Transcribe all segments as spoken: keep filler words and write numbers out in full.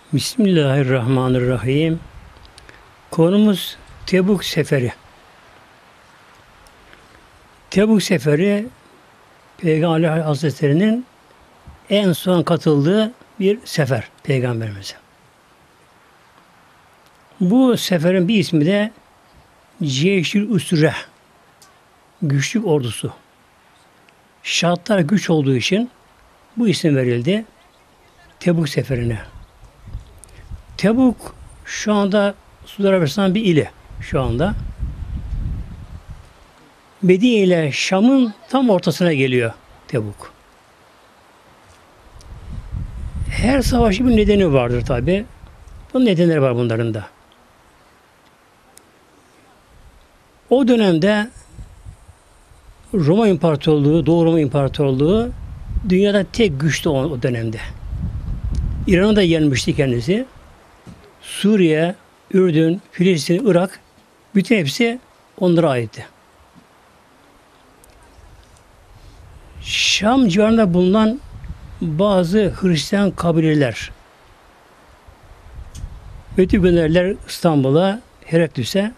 Bismillahirrahmanirrahim. Konumuz Tebuk Seferi. Tebuk Seferi Peygamber Hazretleri'nin en son katıldığı bir sefer Peygamberimize. Bu seferin bir ismi de Ceyşül Usre, güçlük ordusu. Şartlar güç olduğu için bu isim verildi Tebuk Seferi'ne. Tebuk şu anda Suudi Arabistan bir ili şu anda. Medine ile Şam'ın tam ortasına geliyor Tebuk. Her savaşın bir nedeni vardır tabi. Bunun nedenleri var bunların da. O dönemde Roma İmparatorluğu, Doğu Roma İmparatorluğu dünyada tek güçlü o, o dönemde. İran'ı da yenmişti kendisi. Suriye, Ürdün, Filistin, Irak bütün hepsi onlara aitti. Şam civarında bulunan bazı Hristiyan kabileler mektup gönderdiler İstanbul'a, Heraklüs'e.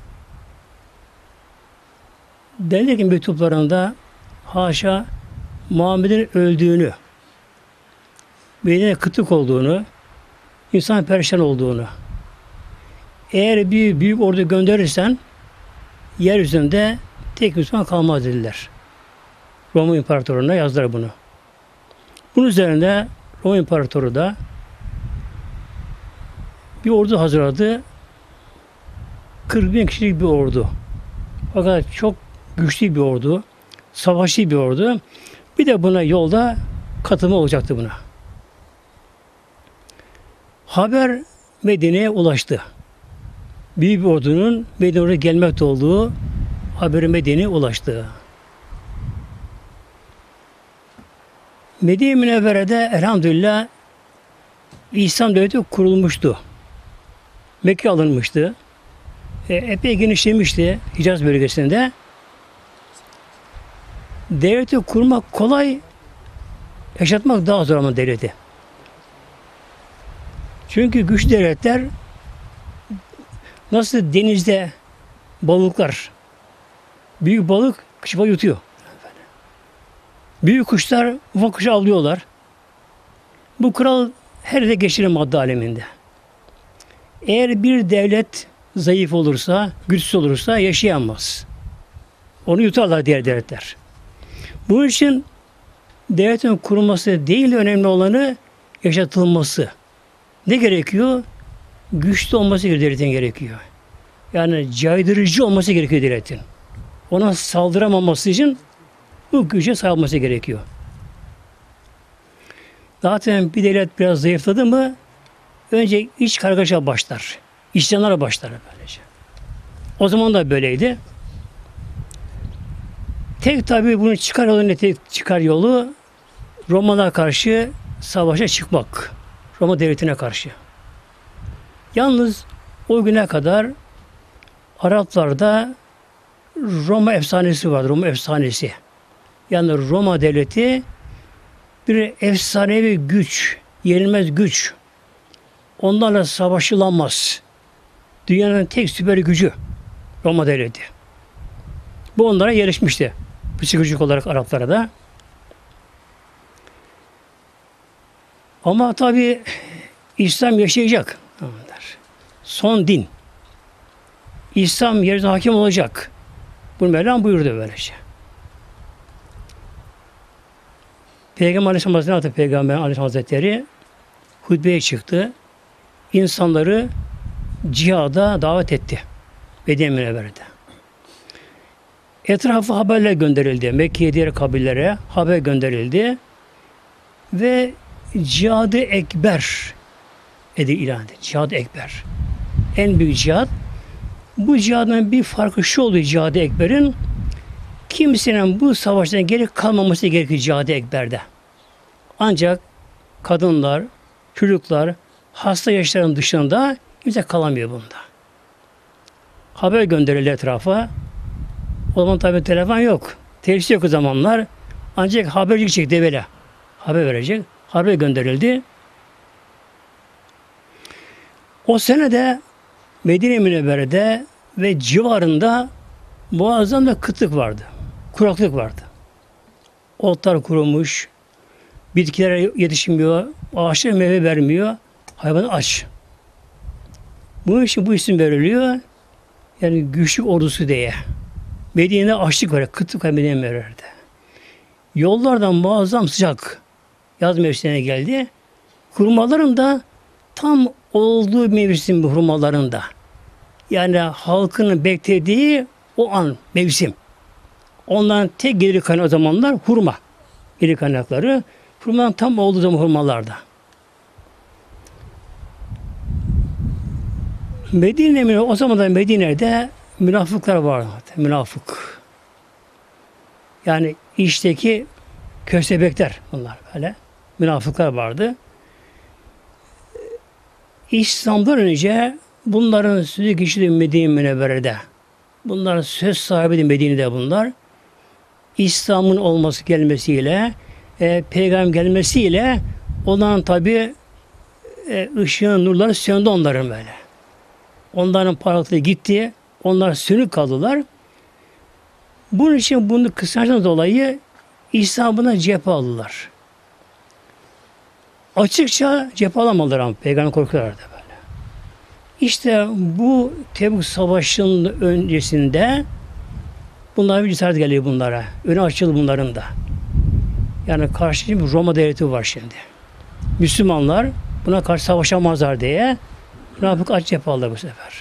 Derler ki mektuplarında haşa Muhammed'in öldüğünü, beynine kıtlık olduğunu, insan perişan olduğunu, eğer bir büyük ordu gönderirsen yeryüzünde tek Müslüman kalmaz dediler. Roma İmparatorluğu'na yazdılar bunu. Bunun üzerine Roma İmparatoru da bir ordu hazırladı. kırk bin kişilik bir ordu. Fakat çok güçlü bir ordu. Savaşçı bir ordu. Bir de buna yolda katılma olacaktı buna. Haber Medine'ye ulaştı. Büyük bir ordunun Medine'ye gelmekte olduğu haberi Medine'ye ulaştı. Medine-i Münevvere'de elhamdülillah İslam devleti kurulmuştu. Mekke alınmıştı. E, epey genişlemişti Hicaz bölgesinde. Devleti kurmak kolay, yaşatmak daha zor ama devleti. Çünkü güçlü devletler nasıl denizde balıklar, büyük balık küçük balık yutuyor. Büyük kuşlar ufak kuşu avlıyorlar. Bu kural her yerde geçirir madde aleminde. Eğer bir devlet zayıf olursa, güçsüz olursa yaşayamaz. Onu yutarlar diğer devletler. Bunun için devletin kurulması değil, önemli olanı yaşatılması. Ne gerekiyor? Güçlü olması devletin gerekiyor. Yani caydırıcı olması gerekiyor devletin. Ona saldıramaması için bu güce sahip olması gerekiyor. Zaten bir devlet biraz zayıfladı mı önce iç kargaşa başlar. İsyanlara başlar böylece. O zaman da böyleydi. Tek tabi bunun çıkar yolu ne tek çıkar yolu Roma'na karşı savaşa çıkmak. Roma devletine karşı. Yalnız o güne kadar Araplarda Roma efsanesi vardı. Roma efsanesi. Yani Roma devleti bir efsanevi güç, yenilmez güç. Onlarla savaşılamaz. Dünyanın tek süper gücü Roma devleti. Bu onlara yerleşmişti. Psikolojik olarak Araplara da. Ama tabi İslam yaşayacak. Son din. İslam yerine hakim olacak. Bunu Mevlam buyurdu böylece. Peygamber Aleyhisselam Hazretleri, Peygamber Aleyhisselam Hazretleri hutbeye çıktı. İnsanları cihada davet etti. Medine-i Münevvere'de. Etrafı haberler gönderildi. Mekke'ye diğer kabilelere haber gönderildi. Ve Cihad-ı Ekber dedi ilan edildi. Cihad-ı Ekber. En büyük cihad. Bu cihadın bir farkı şu oluyor Cihad-ı Ekber'in. Kimsenin bu savaştan geri kalmaması gerekiyor Cihad-ı Ekber'de. Ancak kadınlar, çocuklar, hasta yaşların dışında kimse kalamıyor bunda. Haber gönderildi etrafa. O zaman tabii telefon yok. Televizyon yok o zamanlar. Ancak haberci çekti böyle. Haber verecek. Haber gönderildi. O sene de Medine Münevvere'de ve civarında muazzam da kıtlık vardı. Kuraklık vardı. Otlar kurumuş, bitkiler yetişmiyor, ağaçlar meyve vermiyor, hayvan aç. Bunun için bu isim veriliyor. Yani güçlük ordusu diye. Medine'de açlık var, kıtlık var Medine Münevvere'de. Yollardan muazzam sıcak. Yaz mevsimine geldi. Hurmaların da tam olduğu mevsim bu hurmaların da. Yani halkın beklediği o an mevsim. Onların tek gelir kaynağı o zamanlar hurma. Gelir kaynakları. Hurmanın tam olduğu zaman hurmalarda. Medine'de o zaman da Medine'de münafıklar vardı. Münafık. Yani işteki köstebekler bunlar böyle. Münafıklar vardı. İslam'dan önce bunların sözü kişiliği Medine Münevvere'de. Bunların söz sahibi de Medine'de bunlar. İslam'ın olması gelmesiyle, e, peygamber gelmesiyle onların tabi e, ışığın nurları söndü onların böyle. Onların parlaklığı gitti. Onlar sönük kaldılar. Bunun için bunu kıskançtan dolayı İslam buna cephe aldılar. Açıkça cephe alamadılar ama peygamber korkuyorlardı böyle. İşte bu Tebük Savaşı'nın öncesinde bunlar bir cesaret geliyor bunlara. Önü açıldı bunların da. Yani karşı bir Roma devleti var şimdi. Müslümanlar buna karşı savaşamazlar diye münafık aç cephe aldılar bu sefer.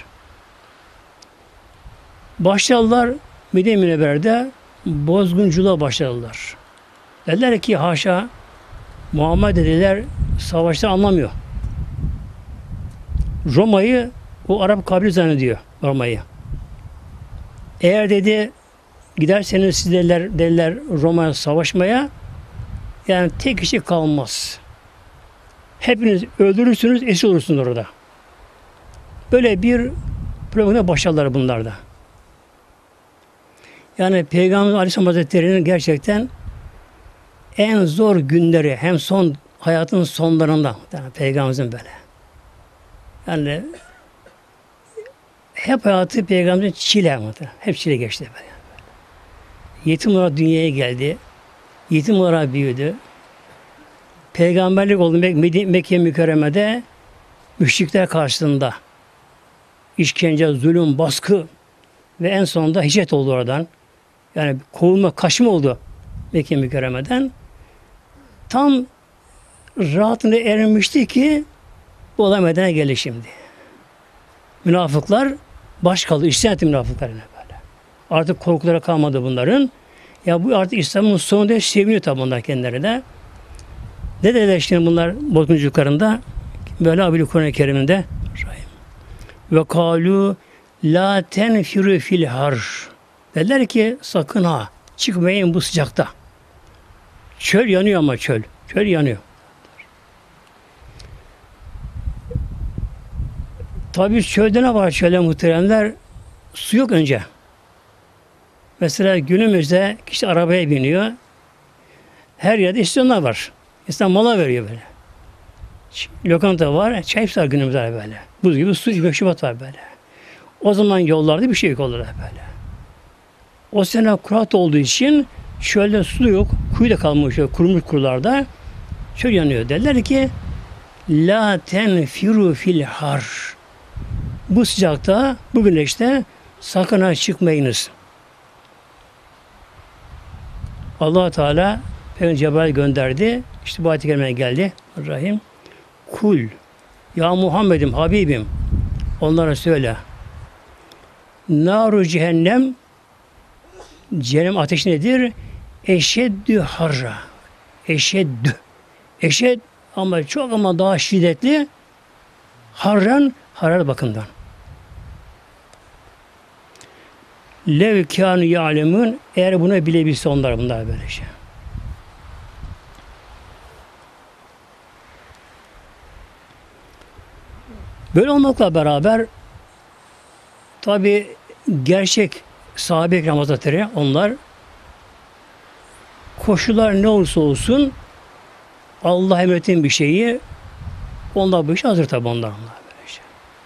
Başladılar Medine Münevvere'de bozgunculuğa başladılar. Dediler ki haşa Muhammed dediler savaşta anlamıyor. Roma'yı o Arap kabili zannediyor Roma'yı. Eğer dedi giderseniz siz dediler, dediler Roma'ya savaşmaya yani tek kişi kalmaz. Hepiniz öldürürsünüz, esir olursunuz orada. Böyle bir problemine başladılar bunlar da. Yani Peygamber Aleyhisselam Hazretleri'nin gerçekten en zor günleri hem son hayatın sonlarında yani Peygamberimizin böyle. Yani hep hayatı Peygamberimizin çile hep çile geçti böyle. Yetim olarak dünyaya geldi. Yetim olarak büyüdü. Peygamberlik oldu Mek- Mekke mükerremede müşrikler karşısında işkence, zulüm, baskı ve en sonunda hicret oldu oradan. Yani kovulma, kaçma oldu Mekke mükerremeden. Tam rahatına ermişti ki bu olay meydana geldi şimdi. Münafıklar baş kaldı. İsyan etti münafıklar böyle. Artık korkulara kalmadı bunların. Ya bu artık İslam'ın sonunda seviniyor tabi bunlar kendileri de. Ne dediler şimdi bunlar bozgunculuklarında? Böyle abil Kur'an-ı Kerim'inde ve kalu la tenfiru fil har. Dediler ki sakın ha çıkmayın bu sıcakta. Çöl yanıyor ama çöl. Çöl yanıyor. Tabii çölde ne var çölde muhteremler? Su yok önce. Mesela günümüzde kişi arabaya biniyor. Her yerde istasyonlar var. İnsan mola veriyor böyle. Lokanta var, çay var günümüzde böyle. Buz gibi su, meşrubat var böyle. O zaman yollarda bir şey yok olur böyle. O sene kurak olduğu için çölde su yok, kuyu da kalmış, kurumuş kurularda çöl yanıyor. Derler ki la tenfiru fil har. Bu sıcakta, bu güneşte sakın ha çıkmayınız. Allah Teala Peygamber Cebrail gönderdi. İşte bu ayet-i kerimeye geldi. Rahim. Kul. Ya Muhammed'im, Habibim. Onlara söyle. Naru cehennem cehennem ateşi nedir? Eşeddü harra. Eşeddü. Eşed ama çok ama daha şiddetli harran hararet bakımdan. Lev kânu ya'lemûn eğer bunu bilebilse onlar bunlar böyle şey. Böyle olmakla beraber tabi gerçek sahabe-i kiram hazretleri onlar koşullar ne olursa olsun Allah emrettiğin bir şeyi onlar bu işe hazır tabi onlar. onlar böyle şey.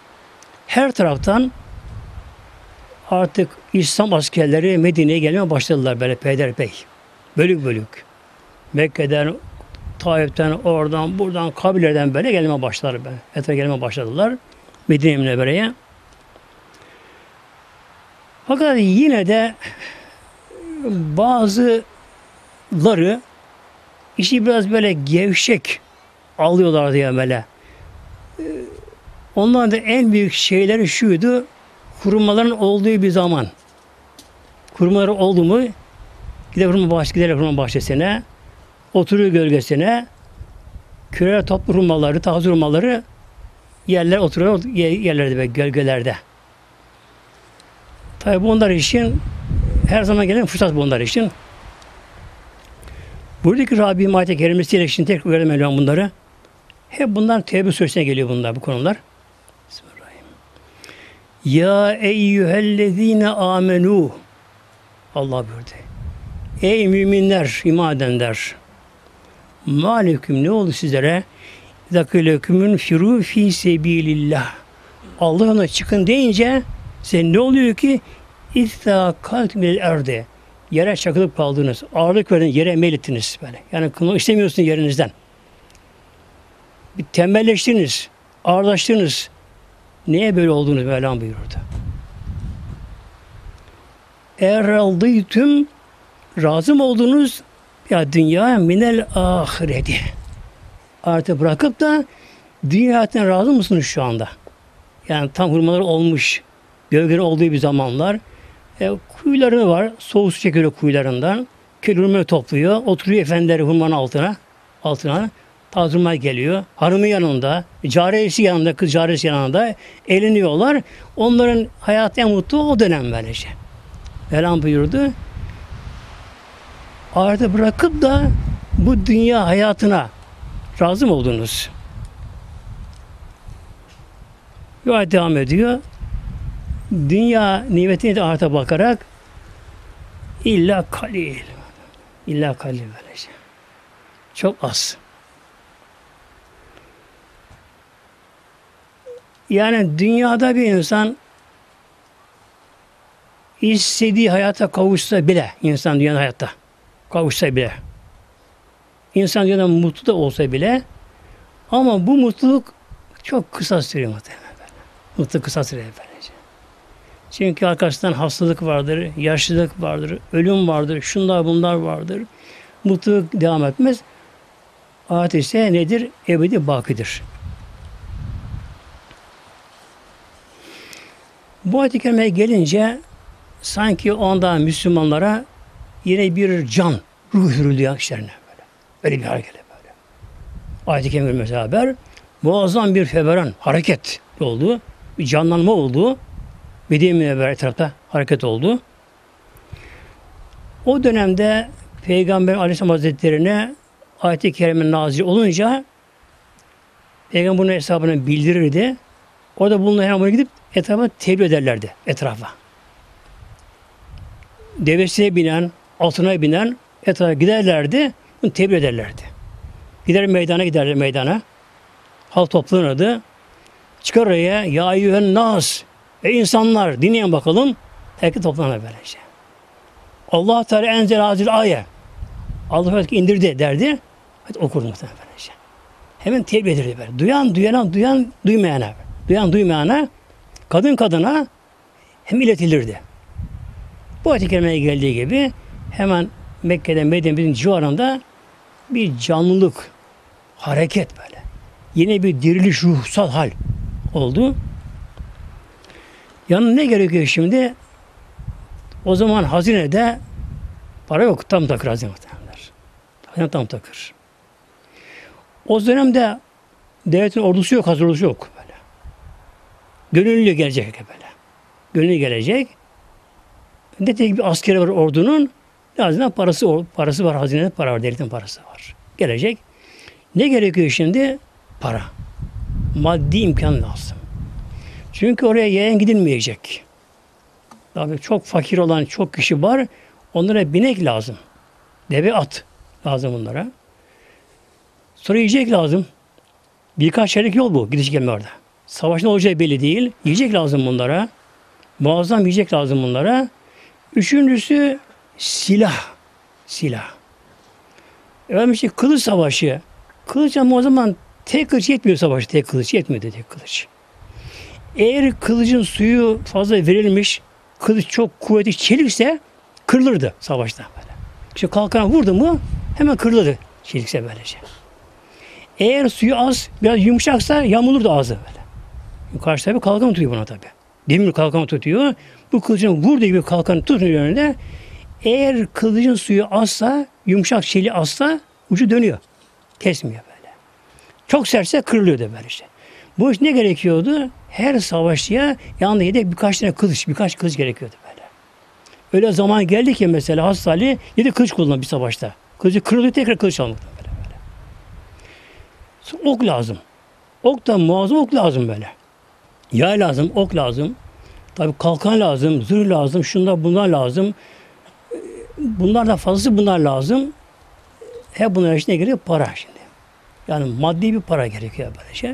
her taraftan artık İslam askerleri Medine'ye gelmeye başladılar böyle peyderpey. Bölük bölük. Mekke'den, Taif'ten, oradan, buradan, kabilelerden böyle gelmeye başladılar. Böyle. Etrafa gelmeye başladılar. Medine-i Münevvere'ye. Fakat yine de bazıları işi biraz böyle gevşek alıyorlar diye böyle. Onların da en büyük şeyleri şuydu, hurmaların olduğu bir zaman. Hurmaları oldu mu, gider hurma bahçesi, gider hurma bahçesine, oturuyor gölgesine, küreler toplu hurmaları, taze hurmaları yerler oturuyor, yerlerde ve gölgelerde. Tabi bunlar için her zaman gelen fırsat bunlar için. Buradaki Rabbim ayet-i kerimesiyle için tekrar öğrenmeli bunları. Hep bunlar Tevbe suresine geliyor bunlar, bu konular. Bismillahirrahmanirrahim. Ya eyyühellezine amenu. Allah buyurdu. Ey müminler, iman edenler. Mâleküm, ne oldu sizlere? Zakilekümün firu fi sebilillah. Allah ona çıkın deyince sen ne oluyor ki? İstâkaltüm el erde. Yere çakılıp kaldınız. Ağırlık verin, yere meylettiniz böyle. Yani kılmak istemiyorsunuz yerinizden. Bir tembelleştiniz, ağırlaştınız. Neye böyle olduğunu Mevlam buyurdu. Eğer aldıytüm, razı mı oldunuz? Ya dünya minel ahireti. Artık bırakıp da dünya hayatına razı mısınız şu anda? Yani tam hurmaları olmuş, gölgeleri olduğu bir zamanlar. E, kuyuları var, soğuk su çekiyor kuyularından. Köy hurmayı topluyor, oturuyor efendileri hurmanın altına. Altına. Taze hurma geliyor. Hanımı yanında, cariyesi yanında, kız cariyesi yanında eğleniyorlar. Onların hayatı en mutlu o dönem böylece. Mevlam buyurdu. Ahireti bırakıp da bu dünya hayatına razı mı oldunuz? Ve devam ediyor. Dünya nimetine de ahirete bakarak illa kalil. İlla kalil böylece. Çok az. Yani dünyada bir insan istediği hayata kavuşsa bile, insan dünyada hayatta kavuşsa bile, insan dünyada mutlu da olsa bile, ama bu mutluluk çok kısa sürüyor muhtemelen. Mutluluk kısa sürüyor böylece. Çünkü arkasından hastalık vardır, yaşlılık vardır, ölüm vardır, şunlar bunlar vardır. Mutluluk devam etmez. Ahiret ise nedir? Ebedi bakidir. Bu ayet-i kerimeye gelince sanki onda Müslümanlara yine bir can, ruh hürüldüğü işlerine böyle. Öyle bir hareket böyle. Ayet-i kerimeye beraber muazzam bir feveran, hareket oldu. Bir canlanma oldu. Medine-i Münevvere etrafta hareket oldu. O dönemde Peygamber Aleyhisselam Hazretleri'ne ayet-i kerime nazil olunca Peygamber bunun hesabını bildirirdi. O da bununla hemen gidip etrafa tebliğ ederlerdi. Etrafa. Devesine binen, altına binen etrafa giderlerdi. Bunu tebliğ ederlerdi. Gider meydana giderler meydana. Halk toplanırdı. Çıkar oraya ya eyyühen nas. Ey insanlar dinleyin bakalım. Herkes toplanır böylece. Allah Teala enzel hazir ayet. Allah indirdi derdi. Hadi okurdu muhtemelen böylece. Hemen tebliğ ederdi böyle. Duyan duyana, duyan duymayana. Duyan duymayana, kadın kadına hem iletilirdi. Bu ayet-i kerimeye geldiği gibi hemen Mekke'den Medine'nin civarında bir canlılık, hareket böyle. Yine bir diriliş, ruhsal hal oldu. Yanına ne gerekiyor şimdi? O zaman hazinede para yok. Tam takır hazine muhtemelenler. Hazine tam takır. O dönemde devletin ordusu yok, hazır ordusu yok böyle. Gönüllü gelecek böyle. Gönüllü gelecek. Ne tek bir askeri var ordunun. Hazine parası parası var, hazinede para var, devletin parası var. Gelecek. Ne gerekiyor şimdi? Para. Maddi imkan lazım. Çünkü oraya yayan gidilmeyecek. Tabii çok fakir olan çok kişi var. Onlara binek lazım. Deve at lazım onlara. Sonra yiyecek lazım. Birkaç çeyrek yol bu. Gidiş gelme orada. Savaş ne olacağı belli değil. Yiyecek lazım bunlara. Muazzam yiyecek lazım bunlara. Üçüncüsü silah. Silah. Efendim işte kılıç savaşı. Kılıç ama o zaman tek kılıç yetmiyor savaşı. Tek kılıç yetmiyor tek kılıç. Eğer kılıcın suyu fazla verilmiş, kılıç çok kuvvetli çelikse kırılırdı savaşta böyle. İşte kalkan vurdu mu hemen kırılırdı çelikse böylece. Eğer suyu az, biraz yumuşaksa yamulurdu ağzı böyle. Karşı tarafı kalkan tutuyor buna tabi. Demir kalkan tutuyor. Bu kılıcın vurduğu gibi kalkanı tutuyor önünde. Eğer kılıcın suyu azsa, yumuşak çeliği azsa ucu dönüyor. Kesmiyor böyle. Çok sertse kırılıyordu böyle işte. Bu iş ne gerekiyordu? Her savaşçıya yanında yedek birkaç tane kılıç, birkaç kılıç gerekiyordu böyle. Öyle zaman geldi ki mesela Hazreti Ali yedi kılıç kullandı bir savaşta. Kılıcı kırılıyor tekrar kılıç almak böyle böyle. Sonra ok lazım. Ok da muazzam ok lazım böyle. Yay lazım, ok lazım. Tabii kalkan lazım, zırh lazım, şunlar bunlar lazım. Bunlar da fazlası bunlar lazım. Hep bunların içine giriyor para şimdi. Yani maddi bir para gerekiyor böyle şey.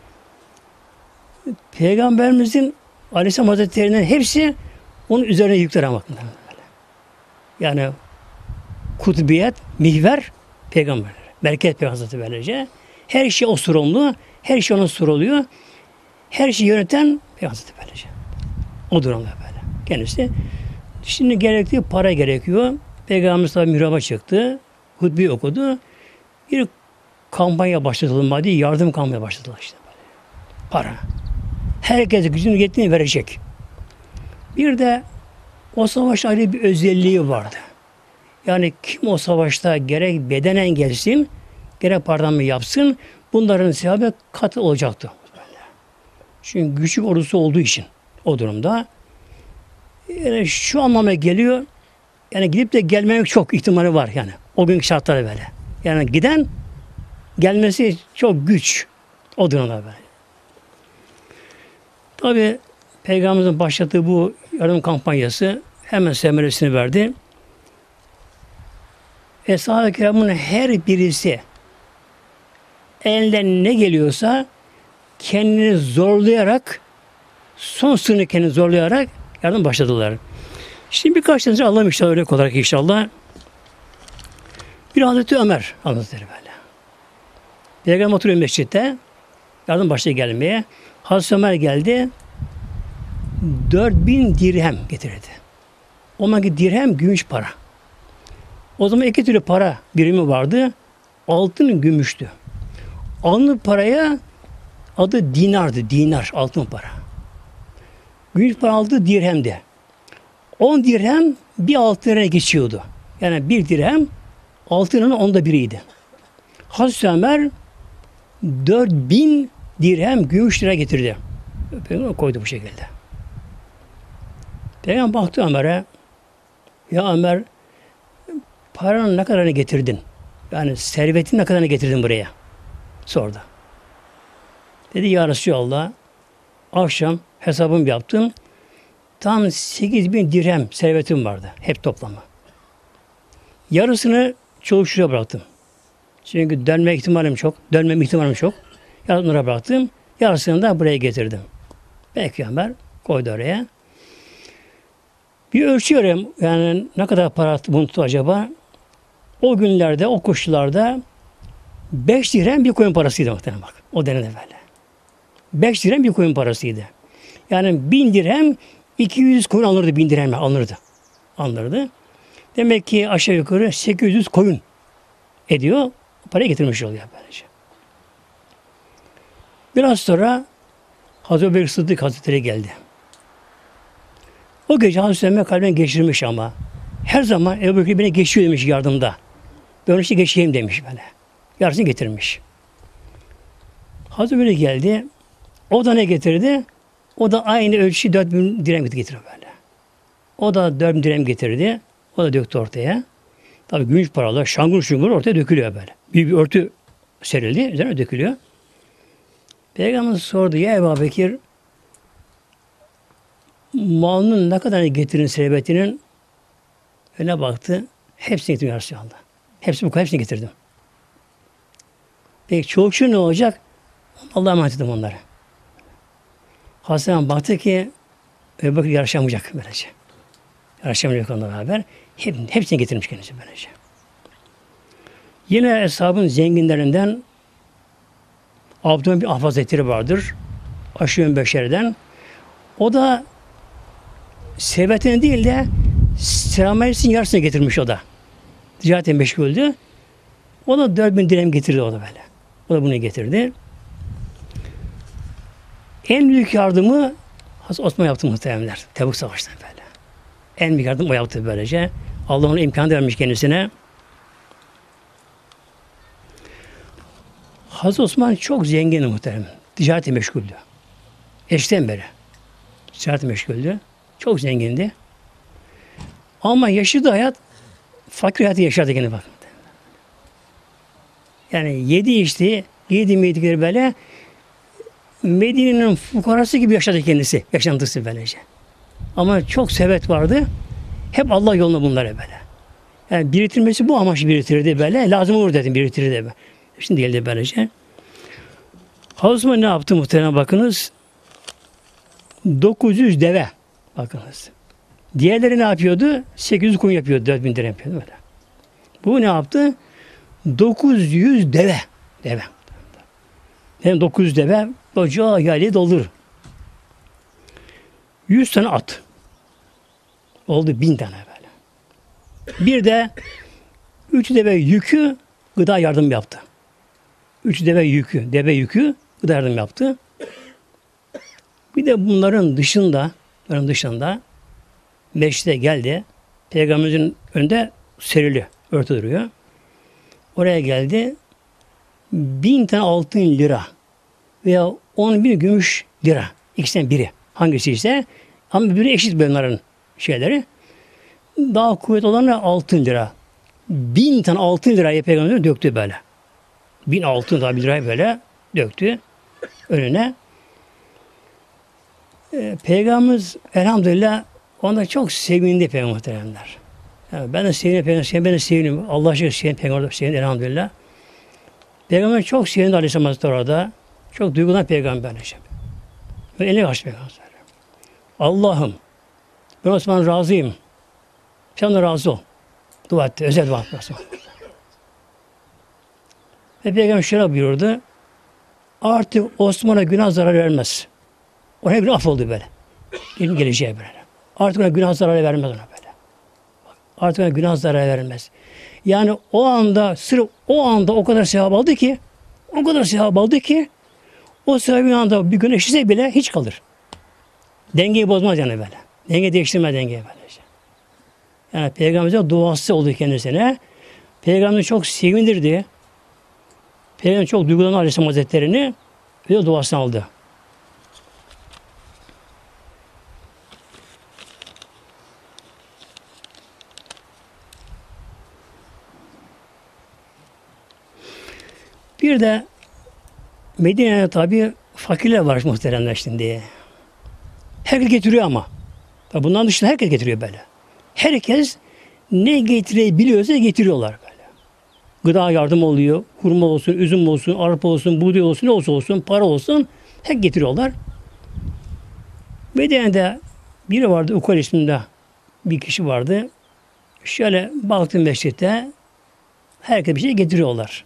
Peygamberimizin Aleyhisselam Hazretleri'nin hepsi onun üzerine yükler ama. Yani kutbiyet, mihver peygamberler. Bereket peygamber böylece. Her şey o sorumlu, her şey ona soruluyor. Her şeyi yöneten peygamber böylece. O durumda böyle. Kendisi. Şimdi gerektiği para gerekiyor. Peygamberimiz tabi mihraba çıktı. Hutbeyi okudu. Bir kampanya başlatılmadı. Yardım kampanya başlatıldı işte böyle. Para. Herkes gücünün yettiğini verecek. Bir de o savaşta ayrı bir özelliği vardı. Yani kim o savaşta gerek bedenen gelsin, gerek paradan mı yapsın, bunların sevabı katı olacaktı. Çünkü güçlü ordusu olduğu için o durumda. Yani şu anlama geliyor, yani gidip de gelmemek çok ihtimali var yani. O günkü şartları böyle. Yani giden gelmesi çok güç. O durumda böyle. Tabi Peygamberimizin başlattığı bu yardım kampanyası hemen semeresini verdi. Eshab-ı Kiram'ın her birisi elinden ne geliyorsa kendini zorlayarak son sınırını kendini zorlayarak yardım başladılar. Şimdi birkaç tane Allah'ım inşallah örnek olarak inşallah. Bir Hazreti Ömer Hazretleri böyle. Peygamber oturuyor mescitte. Yardım başladı gelmeye. Hazreti Ömer geldi. Dört bin dirhem getirdi. O zamanki dirhem gümüş para. O zaman iki türlü para birimi vardı. Altın, gümüştü. Altın paraya adı dinardı. Dinar, altın para. Gümüş para aldı dirhemdi. On dirhem bir altın liraya geçiyordu. Yani bir dirhem altının onda biriydi. Hazreti Ömer dört bin dirhem gümüş lira getirdi. Peygamber koydu bu şekilde. Peygamber baktı Ömer'e. Ya Ömer, paranın ne kadarını getirdin? Yani servetin ne kadarını getirdin buraya? Sordu. Dedi ya Resulallah, akşam hesabımı yaptım. Tam sekiz bin dirhem servetim vardı. Hep toplamı. Yarısını çoluk çocuğa bıraktım. Çünkü dönme ihtimalim çok. Dönmem ihtimalim çok. Yarısını bıraktım. Yarısını da buraya getirdim. Peygamber koydu oraya. Bir ölçüyorum. Yani ne kadar para bulundu acaba? O günlerde, o koşullarda beş dirhem bir koyun parasıydı muhtemelen bak. O dönemde böyle. Beş dirhem bir koyun parasıydı. Yani bin dirhem iki yüz koyun alınırdı. Bin dirhem alınırdı. Alınırdı. Demek ki aşağı yukarı sekiz yüz koyun ediyor. Parayı getirmiş oluyor böylece. Biraz sonra Hazreti Ebubekir Sıddık Hazretleri geldi. O gece Hazreti Ömer kalbine geçirmiş ama her zaman Ebubekir beni geçiyor demiş yardımda. Ben işte geçeyim demiş böyle. Yarısını getirmiş. Hazreti Ömer geldi. O da ne getirdi? O da aynı ölçü dört bin dirhem getiriyor böyle. O da dört bin dirhem getirdi. O da döktü ortaya. Tabii gümüş paralar şangur şungur ortaya dökülüyor böyle. Bir, bir örtü serildi. Üzerine dökülüyor. Peygamber sordu. Ya Ebubekir, malının ne kadar getirin servetinin? Öyle baktı. Hepsini getirdim ya Resulallah. Hepsi bu kadar hepsini getirdim. Peki çoğu şu ne olacak? Allah'a emanet ettim onları. Hasan baktı ki Ebu Bekir yarışamayacak böylece. Yarışamayacak onunla beraber. Hep, hepsini getirmiş kendisi böylece. Yine eshabın zenginlerinden Abdülhamid bin Avf Hazretleri vardır. Aşiyon Beşer'den. O da servetini değil de sermayesinin yarısını getirmiş o da. Ticaretle meşguldü. O da dört bin dirhem getirdi o da böyle. O da bunu getirdi. En büyük yardımı Hazreti Osman yaptı muhtemelenler. Tebuk Savaşı'ndan böyle. En büyük yardım o yaptı böylece. Allah ona imkan vermiş kendisine. Hazreti Osman çok zengindi muhterem. Ticaretle meşguldü. Eşten beri. Ticaretle meşguldü. Çok zengindi. Ama yaşadığı hayat fakir hayatı yaşadı gene bakın. Yani yedi içti, yedi yedikleri böyle Medine'nin fukarası gibi yaşadı kendisi. Yaşantısı böylece. Ama çok servet vardı. Hep Allah yolunda bunlara böyle. Yani biriktirmesi bu amaçlı biriktirdi böyle. Lazım olur dedim biriktirdi böyle. Şimdi geldi böylece. Hazreti Osman ne yaptı muhtemelen bakınız. dokuz yüz deve. Bakınız. Diğerleri ne yapıyordu? sekiz yüz koyun yapıyordu. dört bin dirhem yapıyordu böyle. Bu ne yaptı? dokuz yüz deve. Deve. Yani dokuz yüz deve ocağı yaylayı doldurur. yüz tane at. Oldu bin tane böyle. Bir de üç deve yükü gıda yardım yaptı. Üç deve yükü, deve yükü gıda yardım yaptı. Bir de bunların dışında, bunların dışında meşride geldi. Peygamberimizin önünde serili, örtü duruyor. Oraya geldi. Bin tane altın lira veya on bin gümüş lira. İkisinden biri. Hangisi ise ama biri eşit bunların şeyleri. Daha kuvvetli olanlar altın lira. Bin tane altın lirayı Peygamberimiz döktü böyle. Bin altın daha bir lirayı böyle döktü önüne. Ee, Peygamberimiz elhamdülillah onda çok sevindi Peygamberler. Yani ben de seviniyorum Peygamber, ben de seviniyorum. Allah aşkına seviniyorum Peygamber, seviniyorum elhamdülillah. Peygamber çok sevindi Aleyhisselam Hazretleri orada. Çok duygulan Peygamber Aleyhisselam. Ve eline kaçtı Peygamber. Allah'ım ben Osman razıyım. Sen de razı ol. Dua etti. Özel dua etti Osman. Ve Peygamber şöyle buyurdu. Artık Osman'a günah zarar vermez. Ona günah affoldu böyle. Gelin geleceği böyle. Artık ona günah zarar vermez ona böyle. Artık ona günah zarar vermez. Yani o anda, sırf o anda o kadar sevap aldı ki, o kadar sevap aldı ki, o sevabın anda bir gün eşitse bile hiç kalır. Dengeyi bozmaz yani böyle. Denge değiştirmez dengeyi böyle. Yani Peygamber'e duası oldu kendisine. Peygamber çok sevindirdi. Peygamber çok duygulandı Aleyhisselam Hazretleri'ni ve duasını aldı. Bir de Medine'de tabi fakirler var muhteremler şimdi. Herkes getiriyor ama. Tabi bundan dışında herkes getiriyor böyle. Herkes ne getirebiliyorsa getiriyorlar böyle. Gıda yardım oluyor. Hurma olsun, üzüm olsun, arpa olsun, buğday olsun, ne olsa olsun, para olsun. Hep getiriyorlar. Medine'de biri vardı, Ukal isminde bir kişi vardı. Şöyle baktım mescitte herkes bir şey getiriyorlar.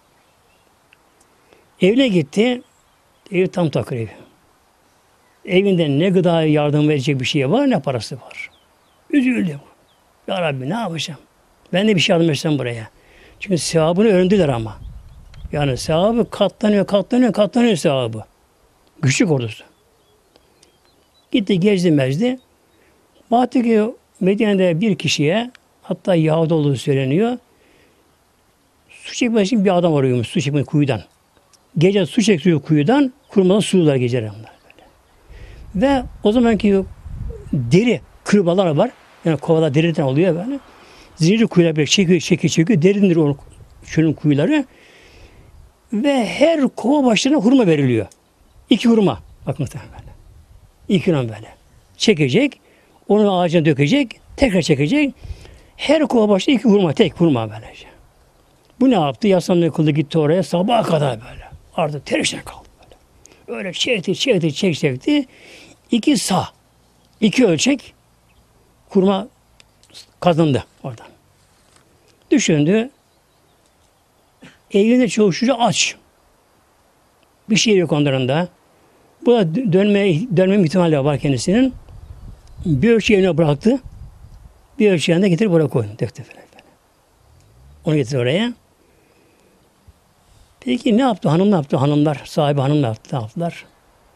Evine gitti. Evi tam takır evi. Evinde ne gıda yardım verecek bir şey var ne parası var. Üzüldüm. Ya Rabbi ne yapacağım? Ben de bir şey yardım etsem buraya. Çünkü sevabını öğrendiler ama. Yani sevabı katlanıyor, katlanıyor, katlanıyor sevabı. Güçlük ordusu. Gitti gezdi mezdi. Baktı ki Medine'de bir kişiye hatta Yahudi olduğu söyleniyor. Su çekmek için bir adam arıyormuş. Su çekmek kuyudan. Gece su çekiyor kuyudan. Kurmadan sulular geceler onlar böyle. Ve o zamanki deri kırbalar var. Yani kovalar deriden oluyor böyle. Zincirli kuyular böyle çekiyor, çekiyor, çekiyor. Derindir o çölün kuyuları. Ve her kova başlarına hurma veriliyor. İki hurma. Bak muhtemelen böyle. İki hurma böyle. Çekecek. Onu ağacına dökecek. Tekrar çekecek. Her kova başına iki hurma. Tek hurma böylece. Bu ne yaptı? Yasanlığı kıldı gitti oraya. Sabaha kadar böyle. Artık terişten kaldı böyle. Öyle çekti, çekti, çekti, çekti. İki sağ, iki ölçek kurma kazındı oradan. Düşündü. Evinde çoğu çocuğu aç. Bir şey yok onların. Bu da dönme, dönme ihtimali var kendisinin. Bir ölçü evine bıraktı. Bir ölçü yanına getirip buraya koydu. Döktü falan. Onu getirdi oraya. Peki ne yaptı? Hanım ne yaptı? Hanımlar, sahibi hanım ne yaptı? Ne yaptılar?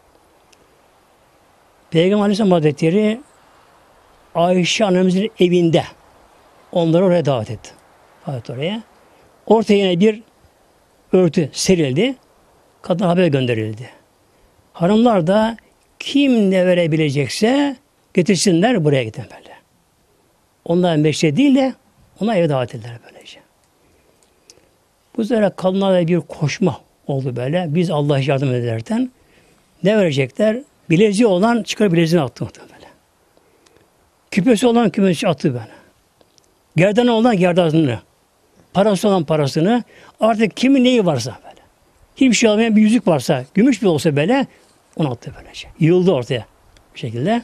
Peygamber Aleyhisselam Hazretleri Ayşe annemizin evinde onları oraya davet etti. Davet oraya. Ortaya yine bir örtü serildi. Kadın haber gönderildi. Hanımlar da kim ne verebilecekse getirsinler buraya gidin böyle. Onlar meşre değil de ona eve davet ettiler böylece. Bu sefer kadınlarla bir koşma oldu böyle. Biz Allah'a yardım ederken ne verecekler? Bileziği olan çıkar bileziğini attı böyle. Küpesi olan küpesi attı böyle. Gerdanı olan gerdanını. Parası olan parasını. Artık kimin neyi varsa böyle. Hiçbir şey olmayan bir yüzük varsa, gümüş bir olsa böyle onu attı böylece. Yığıldı ortaya bir şekilde.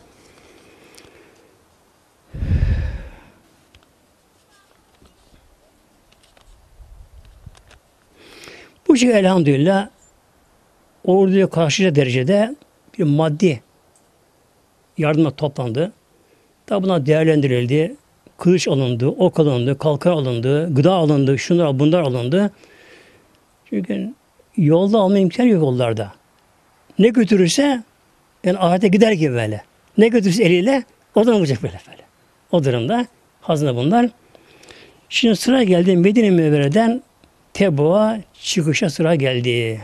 Bu şey elhamdülillah orduya karşı derecede bir maddi yardıma toplandı. Tabi bunlar değerlendirildi. Kılıç alındı, ok alındı, kalkan alındı, gıda alındı, şunlar bunlar alındı. Çünkü yolda alma imkanı yok yollarda. Ne götürürse yani ahirete gider gibi böyle. Ne götürürse eliyle oradan alacak böyle böyle. O durumda hazine bunlar. Şimdi sıra geldi Medine Münevvere'den Tebuk'a çıkışa sıra geldi.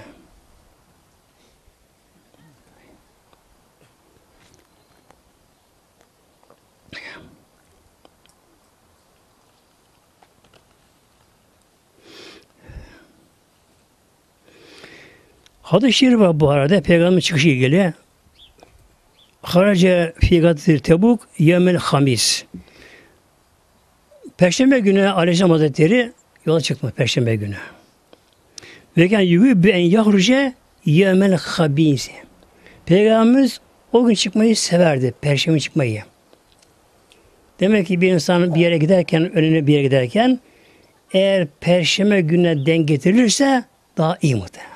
Hadis-i şerif var bu arada Peygamber'in çıkışı ilgili. Harace figatir Tebuk yemel hamis. Perşembe günü Aleyhisselam Hazretleri yola çıkmış Perşembe günü. Ve kan yuhibbu en yahruce yemel habis. Peygamberimiz o gün çıkmayı severdi. Perşembe çıkmayı. Demek ki bir insan bir yere giderken, önüne bir yere giderken eğer Perşembe gününe denk getirilirse daha iyi muhtemelen.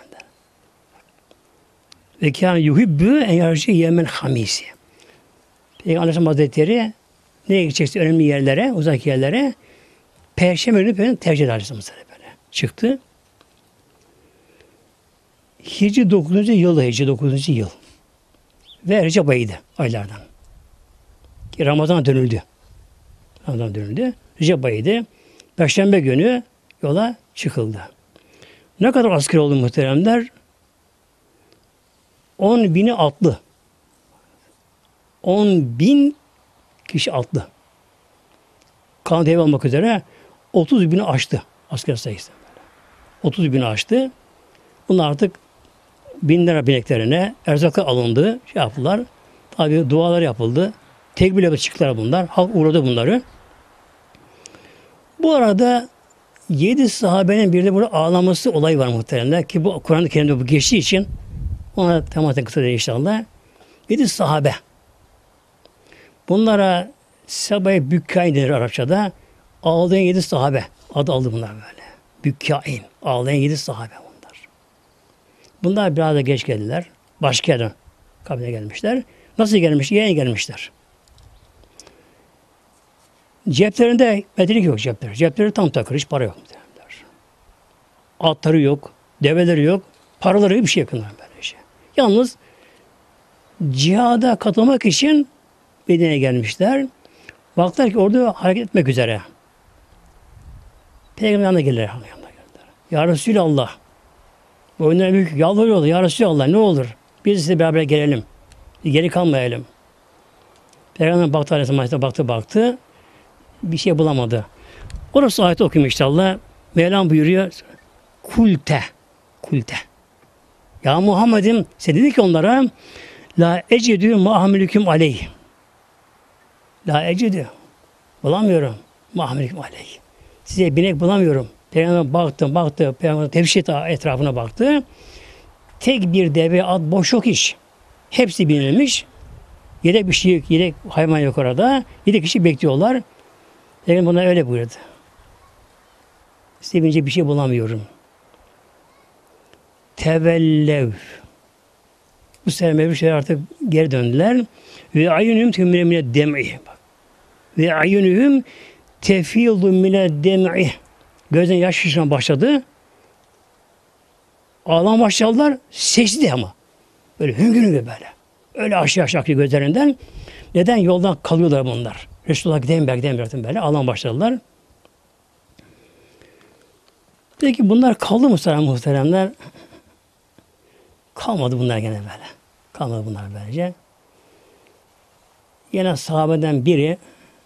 Ve kâne yuhibbu en yarışı yemel hamisi. Peygamber Aleyhisselam Hazretleri nereye gidecekse önemli yerlere, uzak yerlere Perşembe günü tercih eder Aleyhisselam böyle. Çıktı. Hicri dokuzuncu yıl, Hicri dokuzuncu yıl. Ve Recep ayıydı aylardan. Ki Ramazan dönüldü. Ramazan dönüldü. Recep ayıydı. Perşembe günü yola çıkıldı. Ne kadar asker oldu muhteremler? On bini atlı. On bin kişi atlı. Kan dev olmak üzere otuz bini aştı asker sayısı. Otuz bini aştı. Bunlar artık binlere bineklerine erzaklar alındı. Şey yaptılar. Tabi dualar yapıldı. Tekbirle çıktılar bunlar. Halk uğradı bunları. Bu arada yedi sahabenin bir de burada ağlaması olayı var muhtemelen ki bu Kur'an-ı Kerim'de bu geçtiği için ona tamamen kısa değil inşallah. Yedi sahabe. Bunlara Sabah-ı Bükkain denir Arapçada. Ağlayan yedi sahabe. Adı aldı bunlar böyle. Bükkain. Ağlayan yedi sahabe bunlar. Bunlar biraz da geç geldiler. Başka yerden kabine gelmişler. Nasıl gelmiş? Yeni gelmişler. Ceplerinde medelik yok cepleri. Cepleri tam takır. Hiç para yok. Atları yok. Develeri yok. Paraları yok. Bir şey yakınlar böyle şey. Yalnız cihada katılmak için Medine'ye gelmişler. Baktılar ki orada hareket etmek üzere. Peygamber yanına gelirler. Yanına gelirler. Ya Resulallah. Bu oyunlara büyük yalvarıyorlar. Ya Resulallah ne olur. Biz size beraber gelelim. Geri kalmayalım. Peygamber baktı Aleyhisselam baktı baktı. Bir şey bulamadı. Orası ayet okuyayım inşallah. Mevlam buyuruyor. Kulte. Kulte. Ya Muhammed'im sen dedi ki onlara la ecidü muhamilüküm aleyh. La ecidü. Bulamıyorum. Muhamilüküm aleyh. Size binek bulamıyorum. Peygamber baktı, baktı. Peygamber tefşit etrafına baktı. Tek bir deve, at boş yok hiç. Hepsi binilmiş. Yedek bir şey, yedek hayvan yok orada. Yedek kişi bekliyorlar. Peygamber buna öyle buyurdu. Sevince bir şey bulamıyorum. Tevellev. Bu sefer mevcut artık geri döndüler. Ve ayunhum tümüne mine dem'i. Ve ayunhum tefildu mine dem'i. Gözden yaş şişmeye başladı. Ağlam başladılar. Sesli ama. Böyle hüngür hüngür böyle. Öyle aşağı aşağı akıyor gözlerinden. Neden? Yoldan kalıyorlar bunlar. Resulullah gideyim belki gideyim böyle. Ağlam başladılar. Peki bunlar kaldı mı sonra muhteremler? Kalmadı bunlar gene böyle. Kalmadı bunlar böylece. Yine sahabeden biri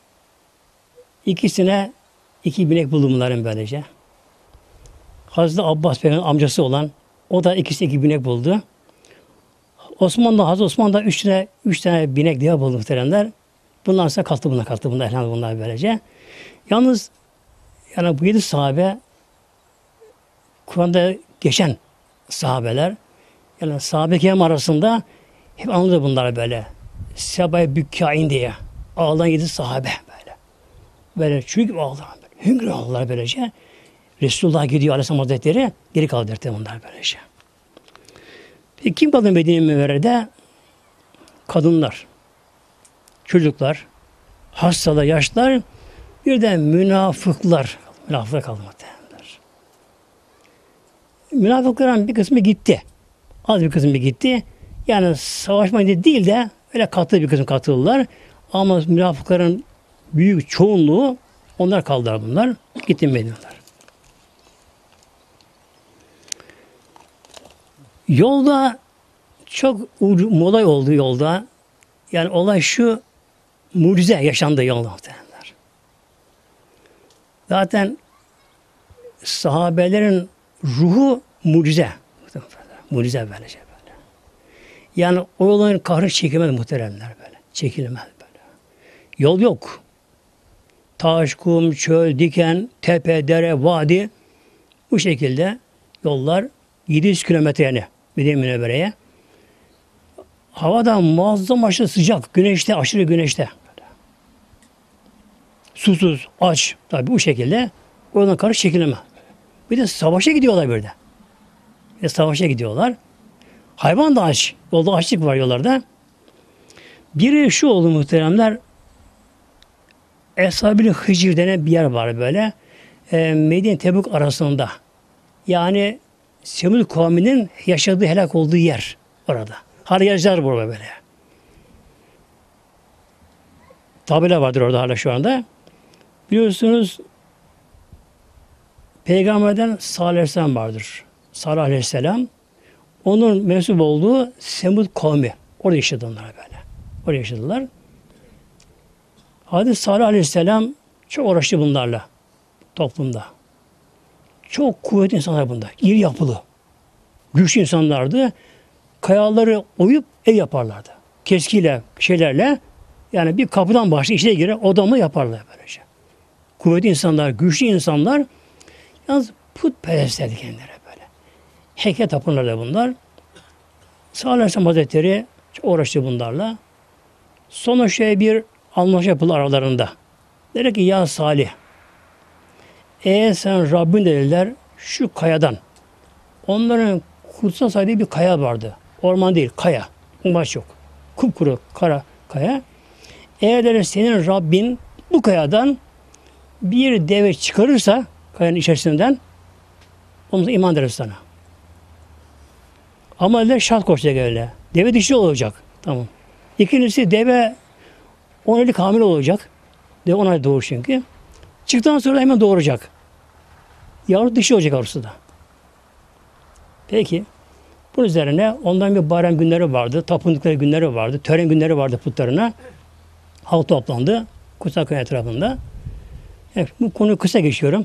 ikisine iki binek buldu bunların böylece. Hazreti Abbas Bey'in amcası olan o da ikisi iki binek buldu. Osman da Hazreti Osman da üç tane, üç tane binek diye buldu muhteremler. Bunlar ise kalktı bunlar kalktı bunlar elhamdülillah bunlar böylece. Yalnız yani bu yedi sahabe Kur'an'da geçen sahabeler yani sahabe-i kiram arasında hep anılır bunlar böyle. Sebay bükkain diye. Ağlayan yedi sahabe böyle. Böyle çürük ağlar. Hüngür ağlar böylece. Resulullah gidiyor Aleyhisselam Hazretleri geri kaldırdı bunlar böylece. Peki kim kaldı Medine-i Münevvere'de? Kadınlar, çocuklar, hastalar, yaşlılar, bir de münafıklar. Münafıklar kaldı muhtemelenler. Münafıkların bir kısmı gitti. Az bir kısmı gitti. Yani savaşmayı değil de öyle katı bir kısım katıldılar. Ama münafıkların büyük çoğunluğu onlar kaldılar bunlar. Gitti Medine'ler. Yolda çok olay oldu yolda. Yani olay şu, mucize yaşandı yolda muhtemelenler. Zaten sahabelerin ruhu mucize. Mucize böylece böyle. Yani o yolun kahrı çekilmez muhteremler böyle. Çekilmez böyle. Yol yok. Taş, kum, çöl, diken, tepe, dere, vadi. Bu şekilde yollar yedi yüz kilometre yani Medine-i Münevvere'ye. Havada muazzam aşırı sıcak. Güneşte, aşırı güneşte. Böyle. Susuz, aç. Tabii bu şekilde o yoldan karşı çekilmez. Bir de savaşa gidiyorlar bir de. Bir de savaşa gidiyorlar. Hayvan da aç. Yolda açlık var yollarda. Biri şu oldu muhteremler. Eshab-ı Hicr denen bir yer var böyle. E, Medine Tebuk arasında. Yani Semud kavminin yaşadığı, helak olduğu yer orada. Hala yazılar burada böyle. Tabela vardır orada hala şu anda. Biliyorsunuz Peygamberden Salih Aleyhisselam vardır. Salih Aleyhisselam. Onun mensup olduğu Semud kavmi. Orada yaşadı onlar böyle. Orada yaşadılar. Hazreti Salih Aleyhisselam çok uğraştı bunlarla. Toplumda. Çok kuvvetli insanlar bunda. İri yapılı. Güçlü insanlardı. Kayaları oyup ev yaparlardı. Keskiyle, şeylerle yani bir kapıdan başka içine girer odamı yaparlar böylece. Kuvvetli insanlar, güçlü insanlar yalnız putperestlerdi kendileri böyle. Heykel tapınırlardı bunlar. Salih Aleyhisselam Hazretleri çok uğraştı bunlarla. Sonra şöyle bir anlaşma yapıldı aralarında. Dedi ki ya Salih eğer sen Rabbin dediler şu kayadan onların kutsal saydığı bir kaya vardı. Orman değil, kaya. Umaç yok. Kupkuru kara kaya. Eğer de senin Rabbin bu kayadan bir deve çıkarırsa kayanın içerisinden onu iman ederiz sana. Ama öyle şart koşacak öyle. Deve dişi olacak. Tamam. İkincisi deve on aylık hamile olacak. Deve on ay doğur çünkü. Çıktıktan sonra hemen doğuracak. Yavru dişi olacak yavrusu da. Peki. Bunun üzerine ondan bir bayram günleri vardı. Tapındıkları günleri vardı. Tören günleri vardı putlarına. Halk toplandı. Kutsal Kaya etrafında. Evet, bu konuyu kısa geçiyorum.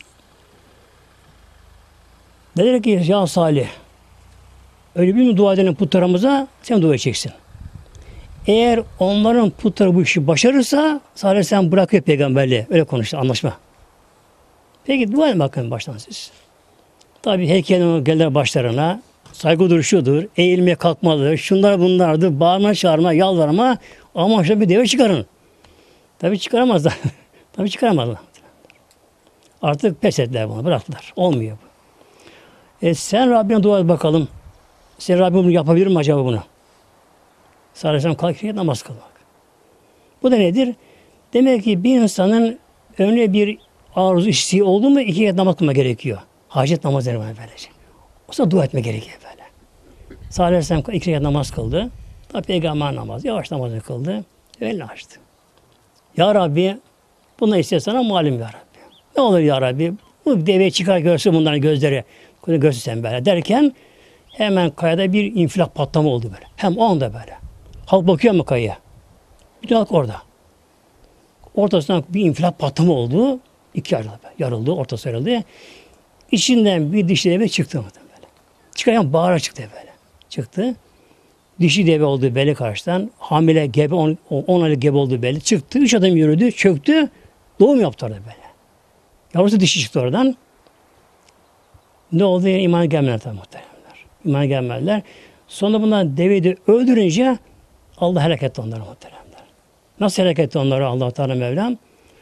Dediler ki ya Salih öyle bir mi dua edelim putlarımıza sen dua edeceksin. Eğer onların putları bu işi başarırsa Salih sen bırakıyor peygamberliği. Öyle konuştu anlaşma. Peki dua edin bakın baştan siz. Tabi heykelin gelirler başlarına. saygı duruşudur, eğilmeye kalkmalı, şunlar bunlardır, bağırma, çağırma, yalvarma, ama işte bir deve çıkarın. Tabii çıkaramazlar. Tabii çıkaramazlar. Artık pes ettiler bunu, bıraktılar. Olmuyor bu. E sen Rabbine dua et bakalım. Sen Rabbim bunu yapabilir mi acaba bunu? Sadece kalkıp namaz kılmak. Bu da nedir? Demek ki bir insanın önüne bir arzu isteği oldu mu iki kez namaz kılma gerekiyor. Hacet namazları var böylece. O zaman dua etme gerekiyor böyle. Salih Aleyhisselam iki kez namaz kıldı. Tabi peygamber namazı, yavaş namazı kıldı. Elini açtı. Ya Rabbi, bunu istesene malum ya Rabbi. Ne olur ya Rabbi, bu deveyi çıkar görsün bunların gözleri. Görsün sen böyle derken hemen kayada bir infilak patlama oldu böyle. Hem o anda böyle. Halk bakıyor mu kayaya? Bütün halk orada. Ortasından bir infilak patlama oldu. İki yarıldı. Yarıldı, ortası yarıldı. İçinden bir dişi deve çıktı böyle. Çıkarken bağıra çıktı böyle. Çıktı. Dişi deve olduğu belli karşıdan. Hamile gebe, on, on aylık gebe olduğu belli. Çıktı. Üç adım yürüdü. Çöktü. Doğum yaptı orada böyle. Yavrusu dişi çıktı oradan. Ne oldu? Yani iman gelmediler tabi muhteremler. İman gelmediler. Sonra bunlar deveyi de öldürünce Allah helak etti onları muhteremler. Nasıl helak etti onları Allah Teala Mevlam?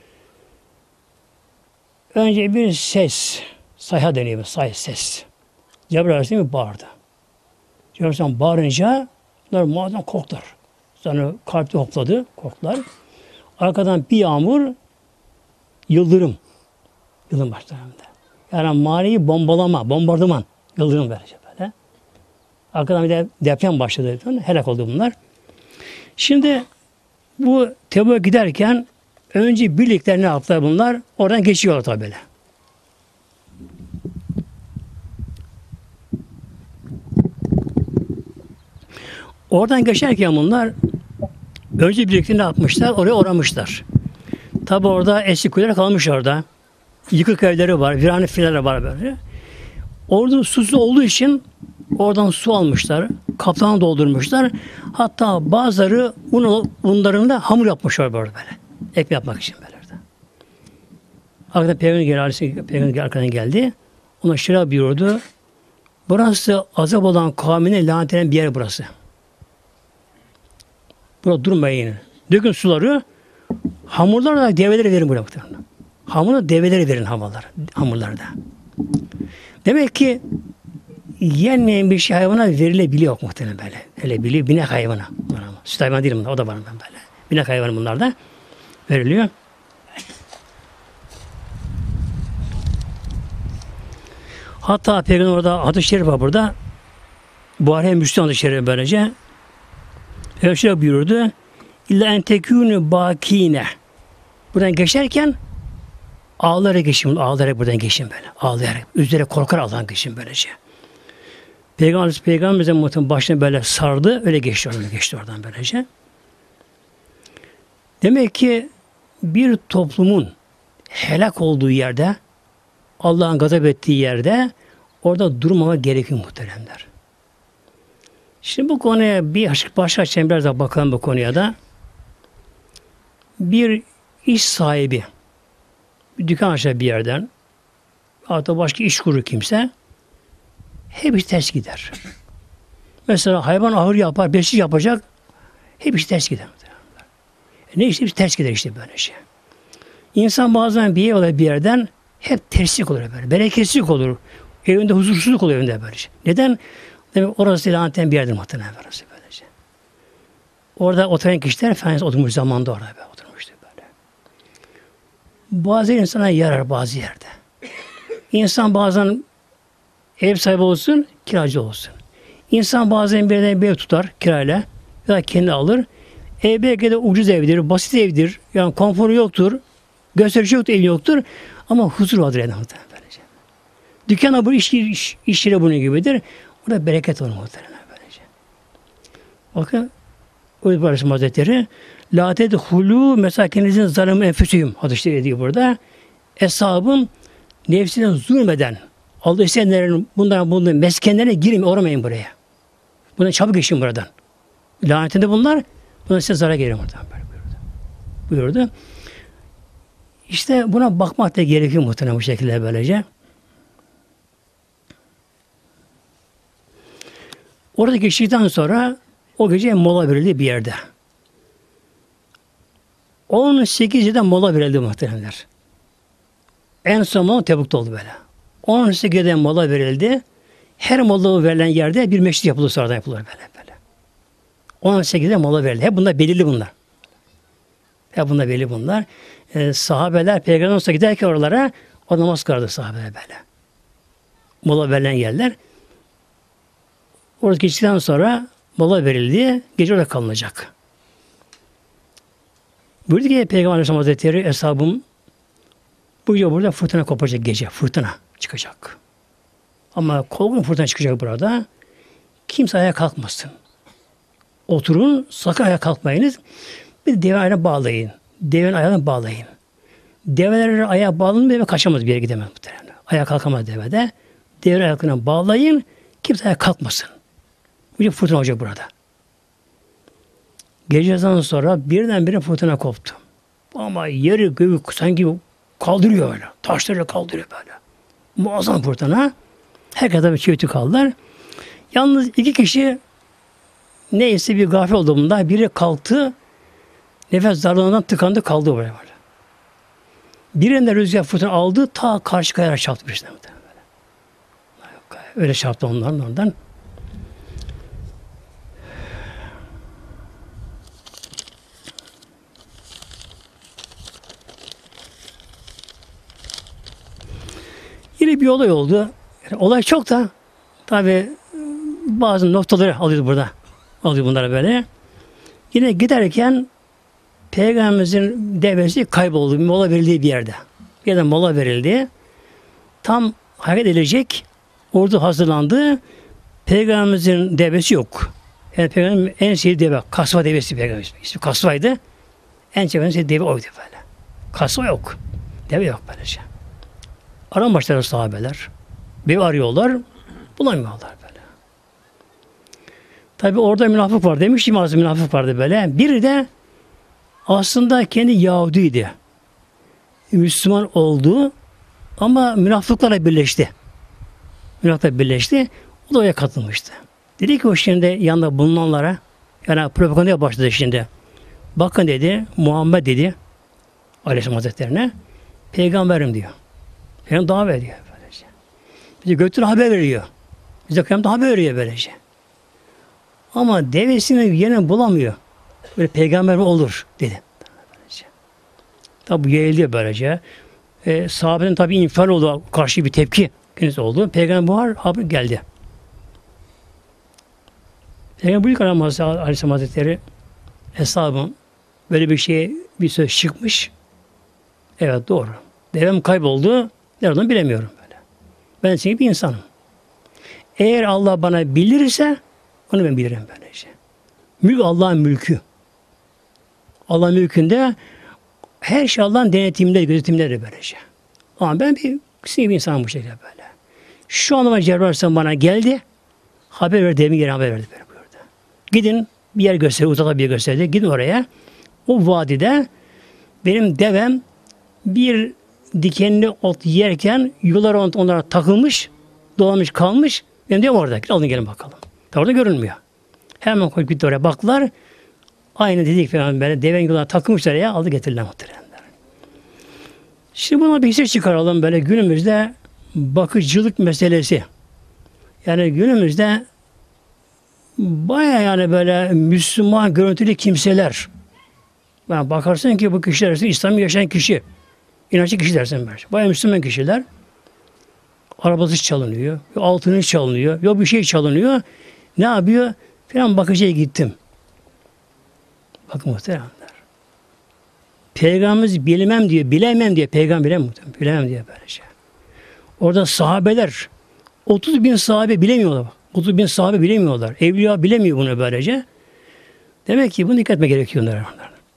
Önce bir ses, sayha deniyor, say ses. Cebrail Aleyhisselam bağırdı. Cebrail Aleyhisselam bağırınca bunlar muazzam korktular. Sonra kalpte hopladı, korktular. Arkadan bir yağmur, yıldırım. Yıldırım başlarında. Yani manevi bombalama, bombardıman. Yıldırım verecek böyle. Arkadan bir de deprem başladı. Helak oldu bunlar. Şimdi bu Tebuk'a giderken önce birlikte ne yaptılar bunlar? Oradan geçiyorlar tabi böyle. Oradan geçerken bunlar önce birlikte ne yapmışlar? Oraya uğramışlar. Tabi orada eski kuleler kalmış orada. Yıkık evleri var, virane fileler var böyle. Orada susuz olduğu için oradan su almışlar. Kaptanı doldurmuşlar. Hatta bazıları un, unlarında hamur yapmışlar böyle böyle. Ekmek yapmak için böyle. Arkadan Peygamber geldi, Peygamber arkadan geldi. Ona şöyle buyurdu. Burası azap olan kavmine lanetlenen bir yer burası. Burada durmayın. Dökün suları. Hamurlar da develere verin buraya. Hamurları develere verin havalar, hamurları da. Demek ki yenmeyen bir şey hayvana verilebiliyor muhtemelen böyle. Öyle biliyor. Binek hayvana. Süt hayvanı değil bunlar. O da var böyle. Binek hayvanı bunlar da veriliyor. Hatta Peygamber orada hadis-i şerif var burada. Buhari'ye Müslüman hadis-i şerif böylece. Öyle şey buyurdu. İlla en tekûnü bâkîne. Buradan geçerken ağlayarak geçin. Ağlayarak buradan geçin böyle. Ağlayarak. Üzerine korkar Allah'ın geçin böylece. Peygamber Peygamberimizin muhtemelen başına böyle sardı. Öyle geçti oradan. Geçti oradan böylece. Demek ki bir toplumun helak olduğu yerde, Allah'ın gazap ettiği yerde orada durmama gerekiyor muhteremler. Şimdi bu konuya bir başka açayım, biraz daha bakalım bu konuya da. Bir iş sahibi bir dükkan açar bir yerden, hatta başka iş kurur kimse, hep iş ters gider. Mesela hayvan ahır yapar, beşik yapacak, hep iş ters gider. E ne işte ters gider işte böyle şey. İnsan bazen bir yer olur bir yerden hep terslik olur böyle. Bereketsizlik olur. Evinde huzursuzluk oluyor evinde böyle şey. Neden? Demek orası laneten bir yerdir muhtemelen orası böyle şey. Orada oturan kişiler Efendimiz oturmuş zamanda orada böyle oturmuştu böyle. Bazı insana yarar bazı yerde. İnsan bazen ev sahibi olsun, kiracı olsun. İnsan bazen bir yerden bir ev tutar kirayla ya da kendi alır. Ev belki de ucuz evdir, basit evdir. Yani konforu yoktur. Gösterici yoktur, ev yoktur. Ama huzur vardır evde muhtemelen böylece. Dükkana bu iş, iş, iş yeri bunun gibidir. Orada bereket olur muhtemelen böylece. Bakın Uyuz Barışım Hazretleri La tedhulû mesakinizin zalâm enfüsihim hadis-i diyor burada. Eshabım nefsine zulmeden Allah isteyenlerin bunların bulunduğu meskenlerine girmeyin, uğramayın buraya. Bundan çabuk geçin buradan. Lanetinde bunlar, buna size zarar gelir buradan. Buyurdu. Buyurdu. İşte buna bakmak da gerekiyor muhtemelen bu şekilde böylece. Orada geçtikten sonra o gece mola verildi bir yerde. on sekiz yılda mola verildi muhteremler. En son mola Tebuk'ta oldu böyle. on sekiz yılda mola verildi. Her mola verilen yerde bir meşrit yapılır, sonradan yapılır böyle böyle. on sekizde mola verildi. Hep bunlar belirli bunlar. Hep bunlar belli bunlar. Ee, sahabeler Peygamber olsa giderken oralara o namaz kılardı sahabeler böyle. Mola verilen yerler. Orada geçtikten sonra mola verildi. Gece orada kalınacak. Buyurdu ki Peygamber Aleyhisselam Hazretleri hesabım bu gece burada fırtına kopacak gece. Fırtına çıkacak. Ama korkunç fırtına çıkacak burada. Kimse ayağa kalkmasın. Oturun, sakın ayağa kalkmayınız. Bir deve ayağına bağlayın. Devenin ayağına bağlayın. Develer ayağa bağlanınca deve kaçamaz, bir yere gidemez muhtemelen. Ayağa kalkamaz devede. Devenin ayaklarına bağlayın. Kimse ayağa kalkmasın. Bir fırtına olacak burada. Geceden sonra birdenbire fırtına koptu. Ama yeri göğü sanki kaldırıyor böyle. Taşları kaldırıyor böyle. Muazzam fırtına. Herkes tabii çiftçi kaldılar. Yalnız iki kişi neyse bir gafil olduğunda biri kalktı. Nefes darlığından tıkandı, kaldı oraya böyle. Birinde rüzgar fırtına aldı, ta karşı kayara çarptı birisine. Öyle çarptı ondan oradan. Yine bir olay oldu. Yani olay çok da tabi bazı noktaları alıyordu burada. Alıyor bunları böyle. Yine giderken Peygamberimizin devesi kayboldu. Bir mola verildiği bir yerde. Bir yerde mola verildi. Tam hareket edilecek. Ordu hazırlandı. Peygamberimizin devesi yok. Yani Peygamberimizin en sevdiği deve. Kasva devesi Peygamberimizin. İsmi Kasva'ydı. En sevdiği deve oydu böyle. Kasva yok. Deve yok böylece. Aram başladı sahabeler. Bir arıyorlar. Bulamıyorlar böyle. Tabi orada münafık var. Demiştim aslında münafık vardı böyle. Biri de aslında kendi Yahudiydi. Müslüman oldu ama münafıklarla birleşti. Münafıklarla birleşti. O da oraya katılmıştı. Dedi ki o şimdi yanında bulunanlara, yani propagandaya başladı şimdi. Bakın dedi, Muhammed dedi Aleyhisselam Hazretlerine, peygamberim diyor. Peygamber davet ediyor böylece. Bize götürü haber veriyor. Bize kıyamet haber veriyor böylece. Ama devesini yerini bulamıyor. Böyle peygamber mi olur dedi. Tabi bu yayılıyor böylece. E, sahabenin tabi infial oldu. Karşı bir tepki kendisi oldu. Peygamber buhar haber geldi. Peygamber Büyük Aleyhisselam Hazretleri hesabım böyle bir şey bir söz çıkmış. Evet doğru. Devem kayboldu. Nereden bilemiyorum böyle. Ben senin bir insanım. Eğer Allah bana bildirirse onu ben bilirim böylece. Mülk Allah'ın mülkü. Allah'ın mülkünde her şey Allah'ın denetiminde, gözetiminde böylece. Ama ben bir sinir bir insanım bu şekilde böyle. Şu anda Cebrail bana geldi. Haber verdi, demin geri haber verdi böyle buyurdu. Gidin bir yer gösterdi, uzakta bir yer gösterdi. Gidin oraya. O vadide benim devem bir dikenli ot yerken yular onlara takılmış, dolanmış kalmış. Benim devem orada. Alın gelin bakalım. Orada görünmüyor. Hemen koyup gitti oraya baktılar. Aynı dedik falan böyle deven yularına takılmışlar ya aldı getirirler muhtemelen. Şimdi buna bir hisse çıkaralım böyle günümüzde bakıcılık meselesi. Yani günümüzde baya yani böyle Müslüman görüntülü kimseler. Yani bakarsın ki bu kişiler arasında İslam'ı yaşayan kişi. İnançlı kişi dersin böyle. Baya Müslüman kişiler. Arabası çalınıyor. Altını çalınıyor. Yok bir şey çalınıyor. Ne yapıyor? Falan bakıcıya gittim. Bakın muhteremler. Peygamberimiz bilmem diyor, bilemem diye peygamber bilemem, bilemem diye böylece. Orada sahabeler otuz bin sahabe bilemiyorlar. otuz bin sahabe bilemiyorlar. Evliya bilemiyor bunu böylece. Demek ki bunu dikkat etme gerekiyor onlara.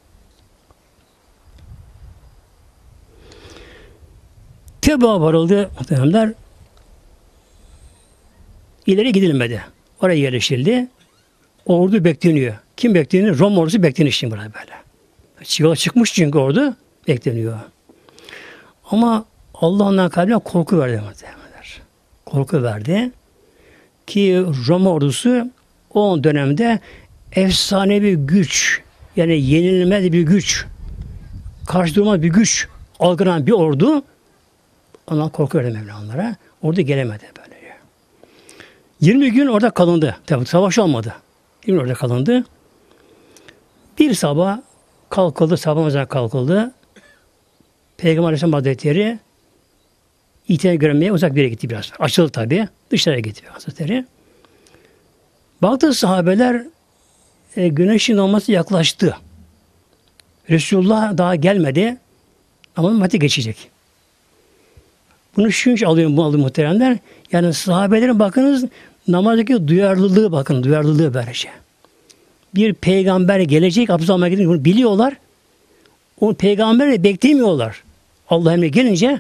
Tebua varıldı muhteremler. İleri gidilmedi. Oraya yerleştirildi. Ordu bekleniyor. Kim bekleniyor? Rom ordusu bekleniyor şimdi burada böyle. Yola çıkmış çünkü ordu bekleniyor. Ama Allah ondan kalbine korku verdi muhtemelenler. Korku verdi ki Rom ordusu o dönemde efsanevi güç, yani yenilmez bir güç, karşı durmaz bir güç algılanan bir ordu, ondan korkuyordu Mevla onlara. Orada gelemedi böyle. yirmi gün orada kalındı. Tabii savaş olmadı. yirmi gün orada kalındı. Bir sabah kalkıldı, sabah namazına kalkıldı. Peygamber Aleyhisselam Hazretleri İhtiyacı görmeye uzak bir yere gitti biraz. Açıldı tabii. Dışarıya gitti Hazretleri. Baktı sahabeler e, güneşin olması yaklaştı. Resulullah daha gelmedi. Ama vakti geçecek. Bunu şunca alıyor bu alıyor muhteremler. Yani sahabelerin bakınız namazdaki duyarlılığı bakın. Duyarlılığı böylece. Bir peygamber gelecek. Abdest almaya gidince bunu biliyorlar. O peygamberi beklemiyorlar. Allah emri gelince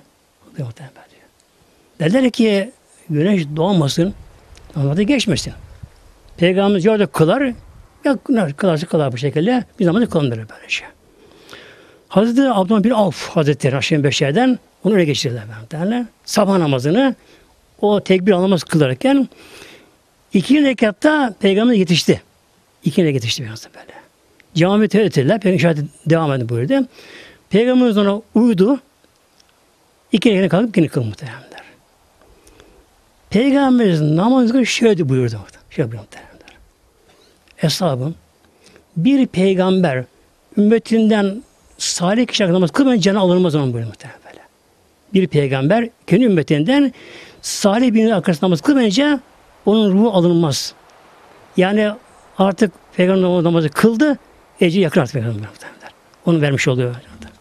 derler ki güneş doğmasın, namazı geçmesin. Peygamberimiz yolda kılar, ya kılarsa kılar bu şekilde, bir namazı kılınır böylece. Hazreti Abdullah bin Avf Hazretleri Aşem Beşer'den onu öyle geçirdiler. Derler. Sabah namazını o tekbir namaz kılarken iki rekatta Peygamber yetişti. İki rekat yetişti biraz böyle. Cami tehditler, Peygamber devam edin buyurdu. Peygamberimiz ona uydu. İki rekat kalkıp ikini kılın muhtemelenler. Peygamberimiz namazı şöyle buyurdu. Şöyle buyurdu muhtemelenler. Eshabım, bir peygamber ümmetinden salih kişi namaz kılmayınca canı alınmaz onun buyurdu muhtemelen böyle. Bir peygamber kendi ümmetinden salih birinin arkasında namaz kılmayınca onun ruhu alınmaz. Yani artık peygamber namazı kıldı, ecri yakın artık peygamber muhtemelen. Onu vermiş oluyor.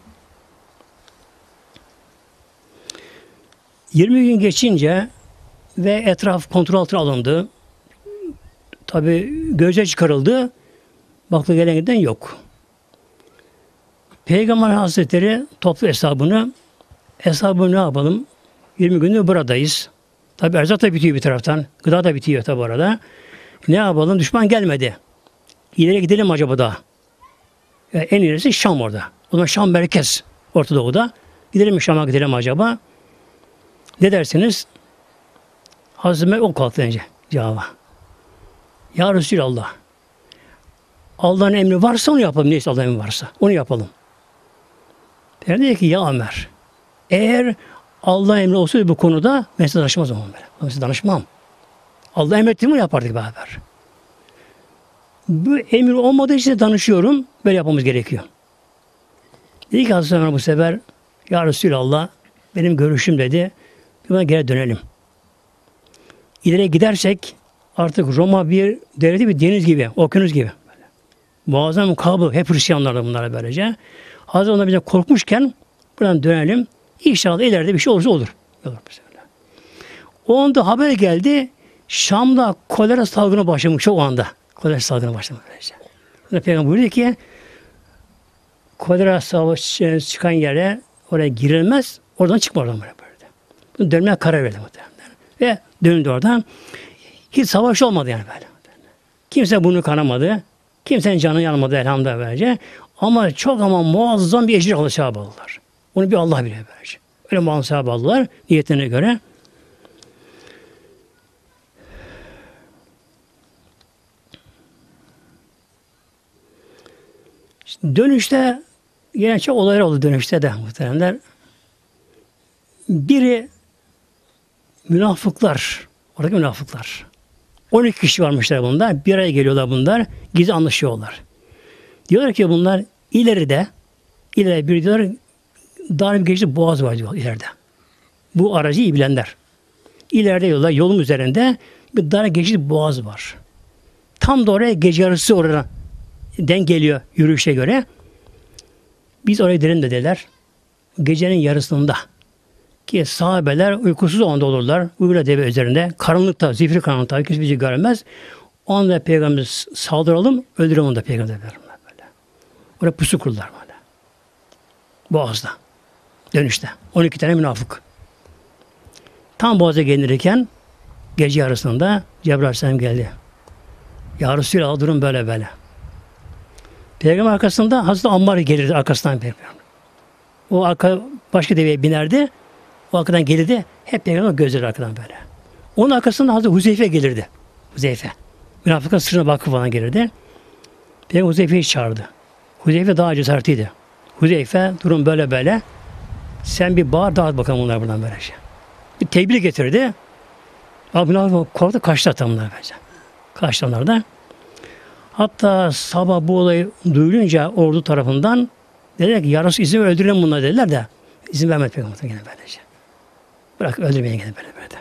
yirmi gün geçince ve etraf kontrol altına alındı. Tabi gözle çıkarıldı. Baktı gelen giden yok. Peygamber Hazretleri toplu hesabını hesabı ne yapalım? yirmi gündür buradayız. Tabi erzak da bitiyor bir taraftan. Gıda da bitiyor tabi arada. Ne yapalım? Düşman gelmedi. İleri gidelim acaba da? Yani en ilerisi Şam orada. O zaman Şam merkez Orta Doğu'da. Gidelim mi Şam'a gidelim acaba? Ne dersiniz? Hazreti Ömer o kalktı önce cevaba. Ya Resulallah. Allah'ın emri varsa onu yapalım. Neyse Allah'ın emri varsa. Onu yapalım. Ben dedi ki ya Ömer. Eğer Allah'ın emri olsaydı bu konuda ben size danışmaz olmam böyle. Ben size danışmam. Allah emrettiğini mi yapardık beraber? Bu emir olmadığı için danışıyorum. Böyle yapmamız gerekiyor. Dedi ki Hazreti Ömer bu sefer ya Resulallah benim görüşüm dedi. Buna geri dönelim. İleri gidersek artık Roma bir devleti bir deniz gibi, okyanus gibi. Böyle. Muazzam kabı, hep Hristiyanlarla bunlara böylece. Hazreti onlar bize korkmuşken buradan dönelim. İnşallah ileride bir şey olursa olur. Olur mesela. O anda haber geldi. Şam'da kolera salgını başlamış o anda. Kolera salgını başlamış böylece. Peygamber buyurdu ki kolera savaşı çıkan yere oraya girilmez. Oradan çıkma oradan böyle. Dönmeye karar verdi muhtemelen. Ve döndü oradan. Hiç savaş olmadı yani böyle. Kimse bunu kanamadı. Kimsenin canı yanmadı elhamdülillah böylece. Ama çok ama muazzam bir ecir aldı sahabe aldılar. Onu bir Allah bilir böylece. Öyle muazzam sahabe aldılar niyetine göre. İşte dönüşte yine çok olaylar oldu dönüşte de muhtemelenler. Biri münafıklar, oradaki münafıklar. on iki kişi varmışlar bunlar. Bir araya geliyorlar bunlar. Gizli anlaşıyorlar. Diyorlar ki bunlar ileride ileride bir diyorlar dar bir geçici boğaz var diyor ileride. Bu aracı iyi bilenler. İleride diyorlar yolun üzerinde bir dar geçici boğaz var. Tam da oraya gece yarısı oraya denk geliyor yürüyüşe göre. Biz oraya gidelim dediler. Gecenin yarısında. Ki sahabeler uykusuz o anda olurlar. Uyuyla deve üzerinde. Karanlıkta, zifiri karanlıkta. Kimse bizi görmez. O anda Peygamberimiz saldıralım, öldürelim onu da Peygamber böyle. Oraya pusu kurdular böyle. Boğaz'da. Dönüşte. on iki tane münafık. Tam Boğaz'a gelirken gece yarısında Cebrail Aleyhisselam geldi. Ya Resulallah durum böyle böyle. Peygamber arkasında Hazreti Ammar gelirdi arkasından Peygamber. O arka başka deveye binerdi. O arkadan gelirdi. Hep Peygamber gözleri arkadan böyle. Onun arkasında Hazreti Huzeyfe gelirdi. Huzeyfe. Münafıkın sırrına vakıf falan gelirdi. Peygamber Huzeyfe'yi çağırdı. Huzeyfe daha cesaretliydi. Huzeyfe durum böyle böyle. Sen bir bağır dağıt bakalım bunlar buradan böyle şey. Bir tebrik getirdi. Abi münafık korktu kaçtı adamlar böyle. Kaçtı onlar da. Hatta sabah bu olayı duyulunca ordu tarafından dediler ki yarısı izin öldürelim bunlar dediler de izin vermedi Peygamber gene böylece. Bırak öldürmeyin gene böyle böyle.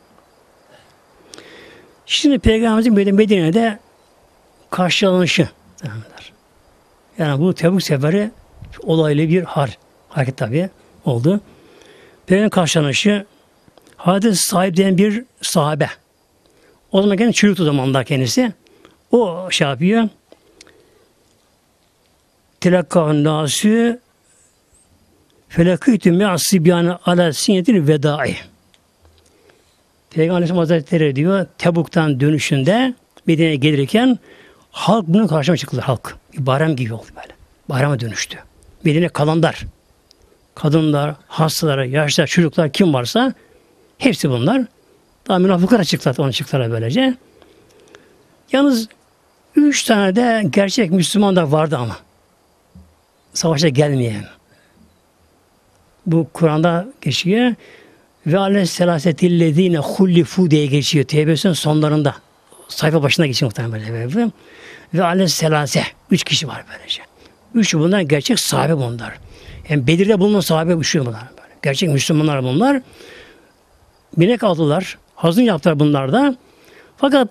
Şimdi Peygamberimizin Medine'de karşılanışı. Yani bu Tebuk seferi olaylı bir har, hareket tabi oldu. Peygamberin karşılanışı hadis sahip denen bir sahabe. O zaman kendisi çürüktü zamanda kendisi. O şey yapıyor. Telakkan nâsü felakîtü me'asibyanı ala sinyetil vedâi. Peygamber Aleyhisselam Hazretleri diyor Tebuk'tan dönüşünde Medine'ye gelirken halk bunun karşıma çıktılar halk. Bir bayram gibi oldu böyle. Bayrama dönüştü. Medine kalanlar, kadınlar, hastalar, yaşlılar, çocuklar kim varsa hepsi bunlar. Daha münafıklara çıktılar, onu çıktılar böylece. Yalnız üç tane de gerçek Müslüman da vardı ama. Savaşa gelmeyen. Bu Kur'an'da geçiyor. Ve aleyhisselatillezine hullifu diye geçiyor. Tevbe'sinin sonlarında. Sayfa başına geçiyor muhtemelen. Ve aleyhisselase. Üç kişi var böylece. Üç bunlar gerçek sahabe bunlar. Yani Bedir'de bulunan sahabe üçü bunlar. Böyle. Gerçek Müslümanlar bunlar. Binek aldılar. Hazın yaptılar bunlar da. Fakat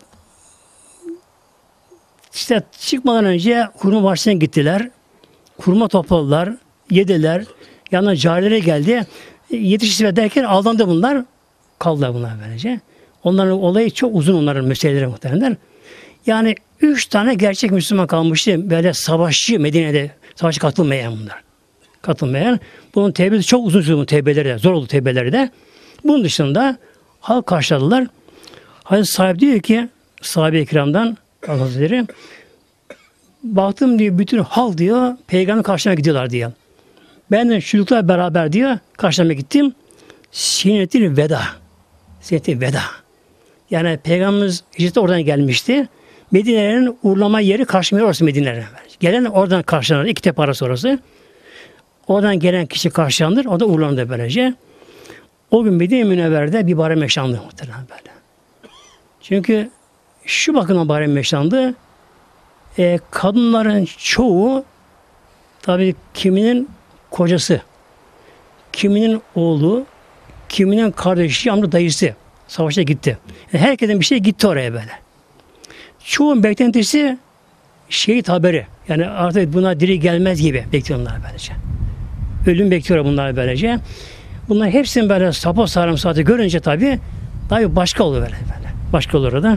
işte çıkmadan önce hurma bahçesine gittiler. Hurma topladılar. Yediler. Yanına carilere geldi. Yetiştirme derken aldandı bunlar. Kaldılar bunlar böylece. Onların olayı çok uzun onların meseleleri muhtemelen. Yani üç tane gerçek Müslüman kalmıştı. Böyle savaşçı Medine'de savaşa katılmayan bunlar. Katılmayan. Bunun tevbesi çok uzun sürdü tevbeleri de. Zor oldu tevbeleri de. Bunun dışında halk karşıladılar. Hazreti sahip diyor ki sahabe-i kiramdan Hazretleri baktım diyor bütün halk diyor peygamber karşılamaya gidiyorlar diyor. Ben de çocuklar beraber diyor karşılamaya gittim. Sinnetil veda. Sinnetil veda. Yani Peygamberimiz işte oradan gelmişti. Medine'nin uğurlama yeri karşılamıyor orası Medine'nin. Gelen oradan karşılanır. İki tepe arası orası. Oradan gelen kişi karşılanır. O da uğurlanır böylece. O gün Medine-i Münevver'de bir bayram yaşandı muhtemelen böyle. Çünkü şu bakımdan bayram yaşandı. E, kadınların çoğu tabii kiminin kocası, kiminin oğlu, kiminin kardeşi, amca dayısı savaşa gitti. Yani herkesin bir şey gitti oraya böyle. Çoğun beklentisi şehit haberi. Yani artık buna diri gelmez gibi bekliyorlar böylece. Ölüm bekliyor bunlar böylece. Bunlar hepsini böyle sapa sarım saati görünce tabii daha bir başka oluyor böyle. böyle. Başka olur o da.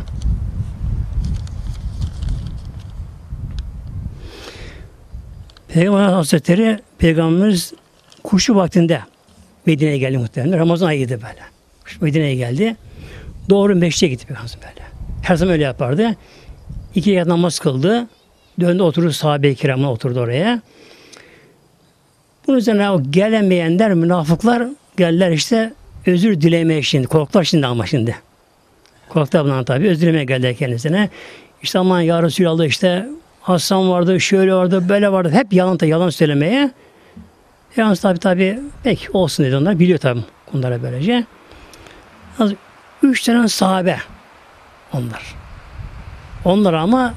Peygamber Hazretleri Peygamberimiz kuşu vaktinde Medine'ye geldi muhtemelen. Ramazan ayıydı böyle. Medine'ye geldi. Doğru meşte gitti Peygamberimiz böyle. Her zaman öyle yapardı. İki rekat namaz kıldı. Döndü oturdu sahabe-i kiramla oturdu oraya. Bunun üzerine o gelemeyenler, münafıklar geldiler işte özür dilemeye şimdi. Korktular şimdi ama şimdi. Korktular bundan tabii. Özür dilemeye geldiler kendisine. İşte aman ya Resulallah işte Hasan vardı, şöyle vardı, böyle vardı. Hep yalan da yalan söylemeye. Yalnız tabii tabii peki olsun dedi onlar. Biliyor tabii bunlara böylece. Yalnız üç tane sahabe onlar. Onlar ama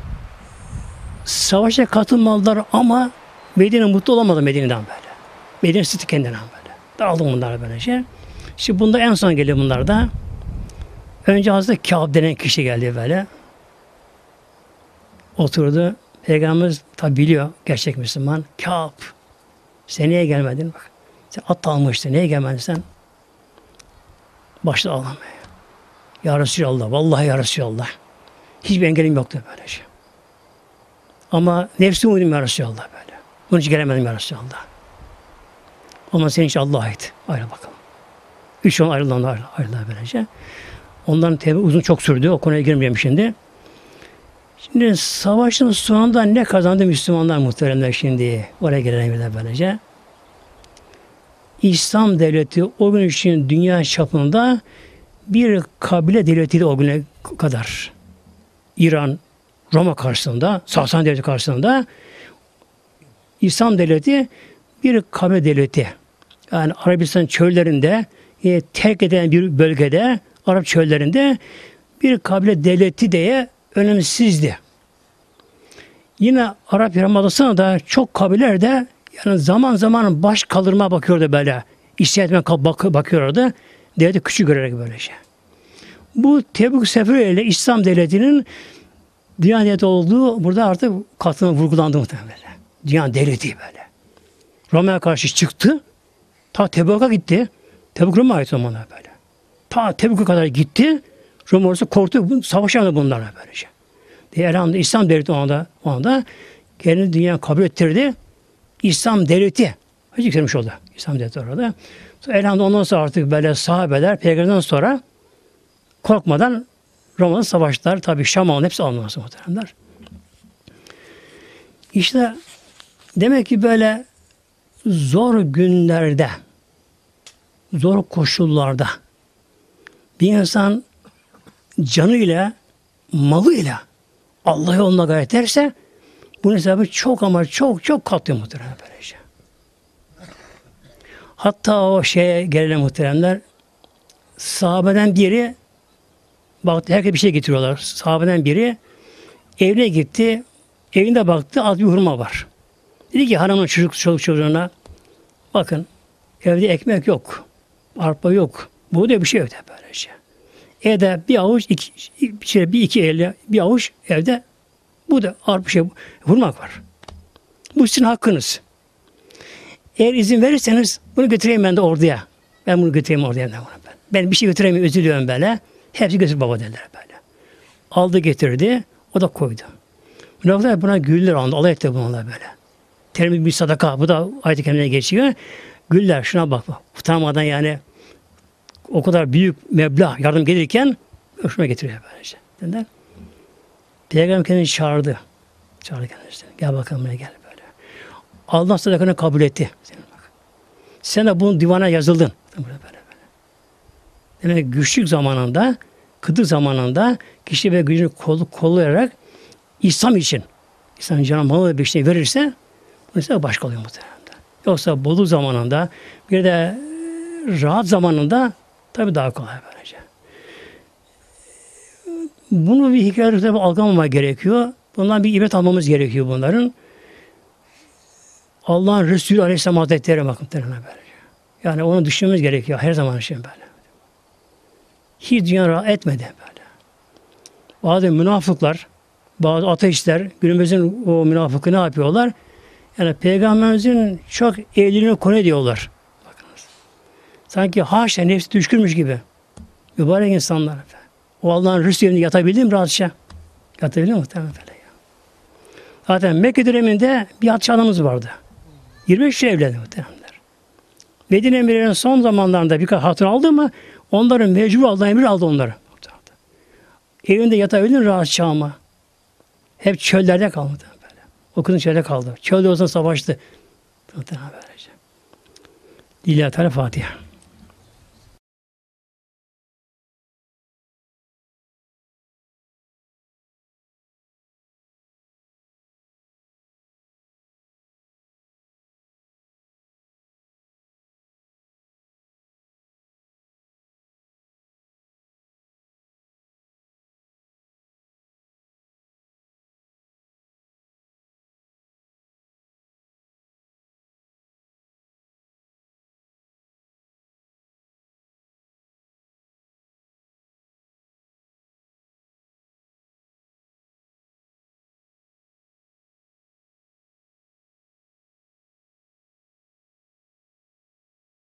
savaşa katılmadılar ama Medine mutlu olamadı Medine'den böyle. Medine sıktı kendinden böyle. Dağıldı bunlar böylece. Şimdi bunda en son geliyor bunlar da. Önce Hazreti Kâb denen kişi geldi böyle. Oturdu. Peygamberimiz tabi biliyor gerçek Müslüman. Kâb sen niye gelmedin? Bak. Sen at almıştın. Niye gelmedin sen? Başladı ağlamaya. Ya Resulallah. Vallahi ya Resulallah. Hiçbir engelim yoktu böyle şey. Ama nefsim uydum ya Resulallah böyle. Bunun için gelemedim ya Resulallah. Ama senin için Allah'a ait. Ayrı bakalım. Üç yol ayrılanlar ayrılar böylece. Onların tevbe uzun çok sürdü. O konuya girmeyeyim şimdi. Şimdi savaşın sonunda ne kazandı Müslümanlar muhteremler şimdi? Oraya gelelim böylece. İslam devleti o gün için dünya çapında bir kabile devletiydi o güne kadar. İran, Roma karşısında, Sasani Devleti karşısında İslam Devleti bir kabile devleti. Yani Arabistan çöllerinde e, terk edilen bir bölgede, Arap çöllerinde bir kabile devleti diye önemsizdi. Yine Arap Yarımadası'na da çok kabileler de yani zaman zaman baş kaldırma bakıyordu böyle. İsyan etmeye bak bakıyordu. Devleti küçük görerek böylece. Bu Tebük seferiyle İslam devletinin dünya devleti olduğu burada artık katına vurgulandı muhtemelen. Dünya devleti böyle. Roma'ya karşı çıktı. Ta Tebük'e gitti. Tebük Roma'ya ait zamanlar böyle. Ta Tebük'e kadar gitti. Roma orası korktu. Savaşamadı bunlarla böylece. Diye elhamdülillah İslam devleti o anda, o anda kendini dünya kabul ettirdi. İslam devleti. Hiç yükselmiş oldu. İslam devleti orada. Elhamdülillah ondan sonra artık böyle sahabeler peygamberden sonra korkmadan Roma'da savaştılar. Tabi Şam'ın hepsi alınması muhteremler. İşte demek ki böyle zor günlerde, zor koşullarda bir insan canıyla, malıyla Allah yoluna gayret ederse bunun hesabı çok ama çok çok katlıyor muhteremler böylece. Hatta o şeye gelelim muhteremler, sahabeden biri baktı, herkes bir şey getiriyorlar. Sahabeden biri evine gitti, evinde baktı az bir hurma var. Dedi ki hanımın çocuk, çocuk çocuğuna bakın evde ekmek yok, arpa yok, buğday bir şey yok böylece. Evde bir avuç, iki, bir, bir iki elle bir avuç evde bu da arpa şey, hurma var. Bu sizin hakkınız. Eğer izin verirseniz bunu götüreyim ben de orduya. Ben bunu götüreyim orduya. Ben, ben bir şey götüremiyorum, üzülüyorum böyle. Hepsi götür baba dediler böyle. Aldı getirdi, o da koydu. Buna, buna güldüler anda, alay etti bunlar böyle. Terimi bir sadaka, bu da ayet-i kerimine geçiyor. Güller, şuna bak bak. Utanmadan yani o kadar büyük meblağ yardım gelirken hoşuma getiriyor böylece. Dediler. Peygamber kendini çağırdı. Çağırdı kendisini. Gel bakalım buraya gel böyle. Allah sadakanı kabul etti. Sen de bunun divana yazıldın. Böyle böyle böyle. Demek güçlük zamanında, kıtlık zamanında kişi ve gücünü kol, kollayarak İslam için, İslam'ın canı malı bir şey verirse bu ise başka oluyor muhtemelen. Yoksa bolu zamanında bir de rahat zamanında tabii daha kolay böylece. Bunu bir hikaye tabii algılamamak gerekiyor. Bundan bir ibret almamız gerekiyor bunların. Allah'ın Resulü Aleyhisselam Hazretleri bakın böyle. Yani onu düşünmemiz gerekiyor her zaman için böyle. Hiç dünya rahat etmedi böyle. Bazı münafıklar, bazı ateistler günümüzün o münafıkı ne yapıyorlar? Yani Peygamberimizin çok evliliğini konu ediyorlar. Bakınız. Sanki haşa nefsi düşkünmüş gibi. Mübarek insanlar. O Allah'ın Resulü'nde yatabildi mi rahatça? Yatabildi mi muhtemelen böyle ya. Zaten Mekke döneminde bir hatice anamız vardı. yirmi beş yaşında evlendi muhtemelenler. Medine emirlerinin son zamanlarında birkaç hatun aldı mı onların mecbur Allah'ın emri aldı onları. Evinde yatabildi mi rahatça ama. Hep çöllerde kaldı. Böyle. O kızın çölde kaldı. Çölde olsa savaştı. Lillahi Teala Fatiha.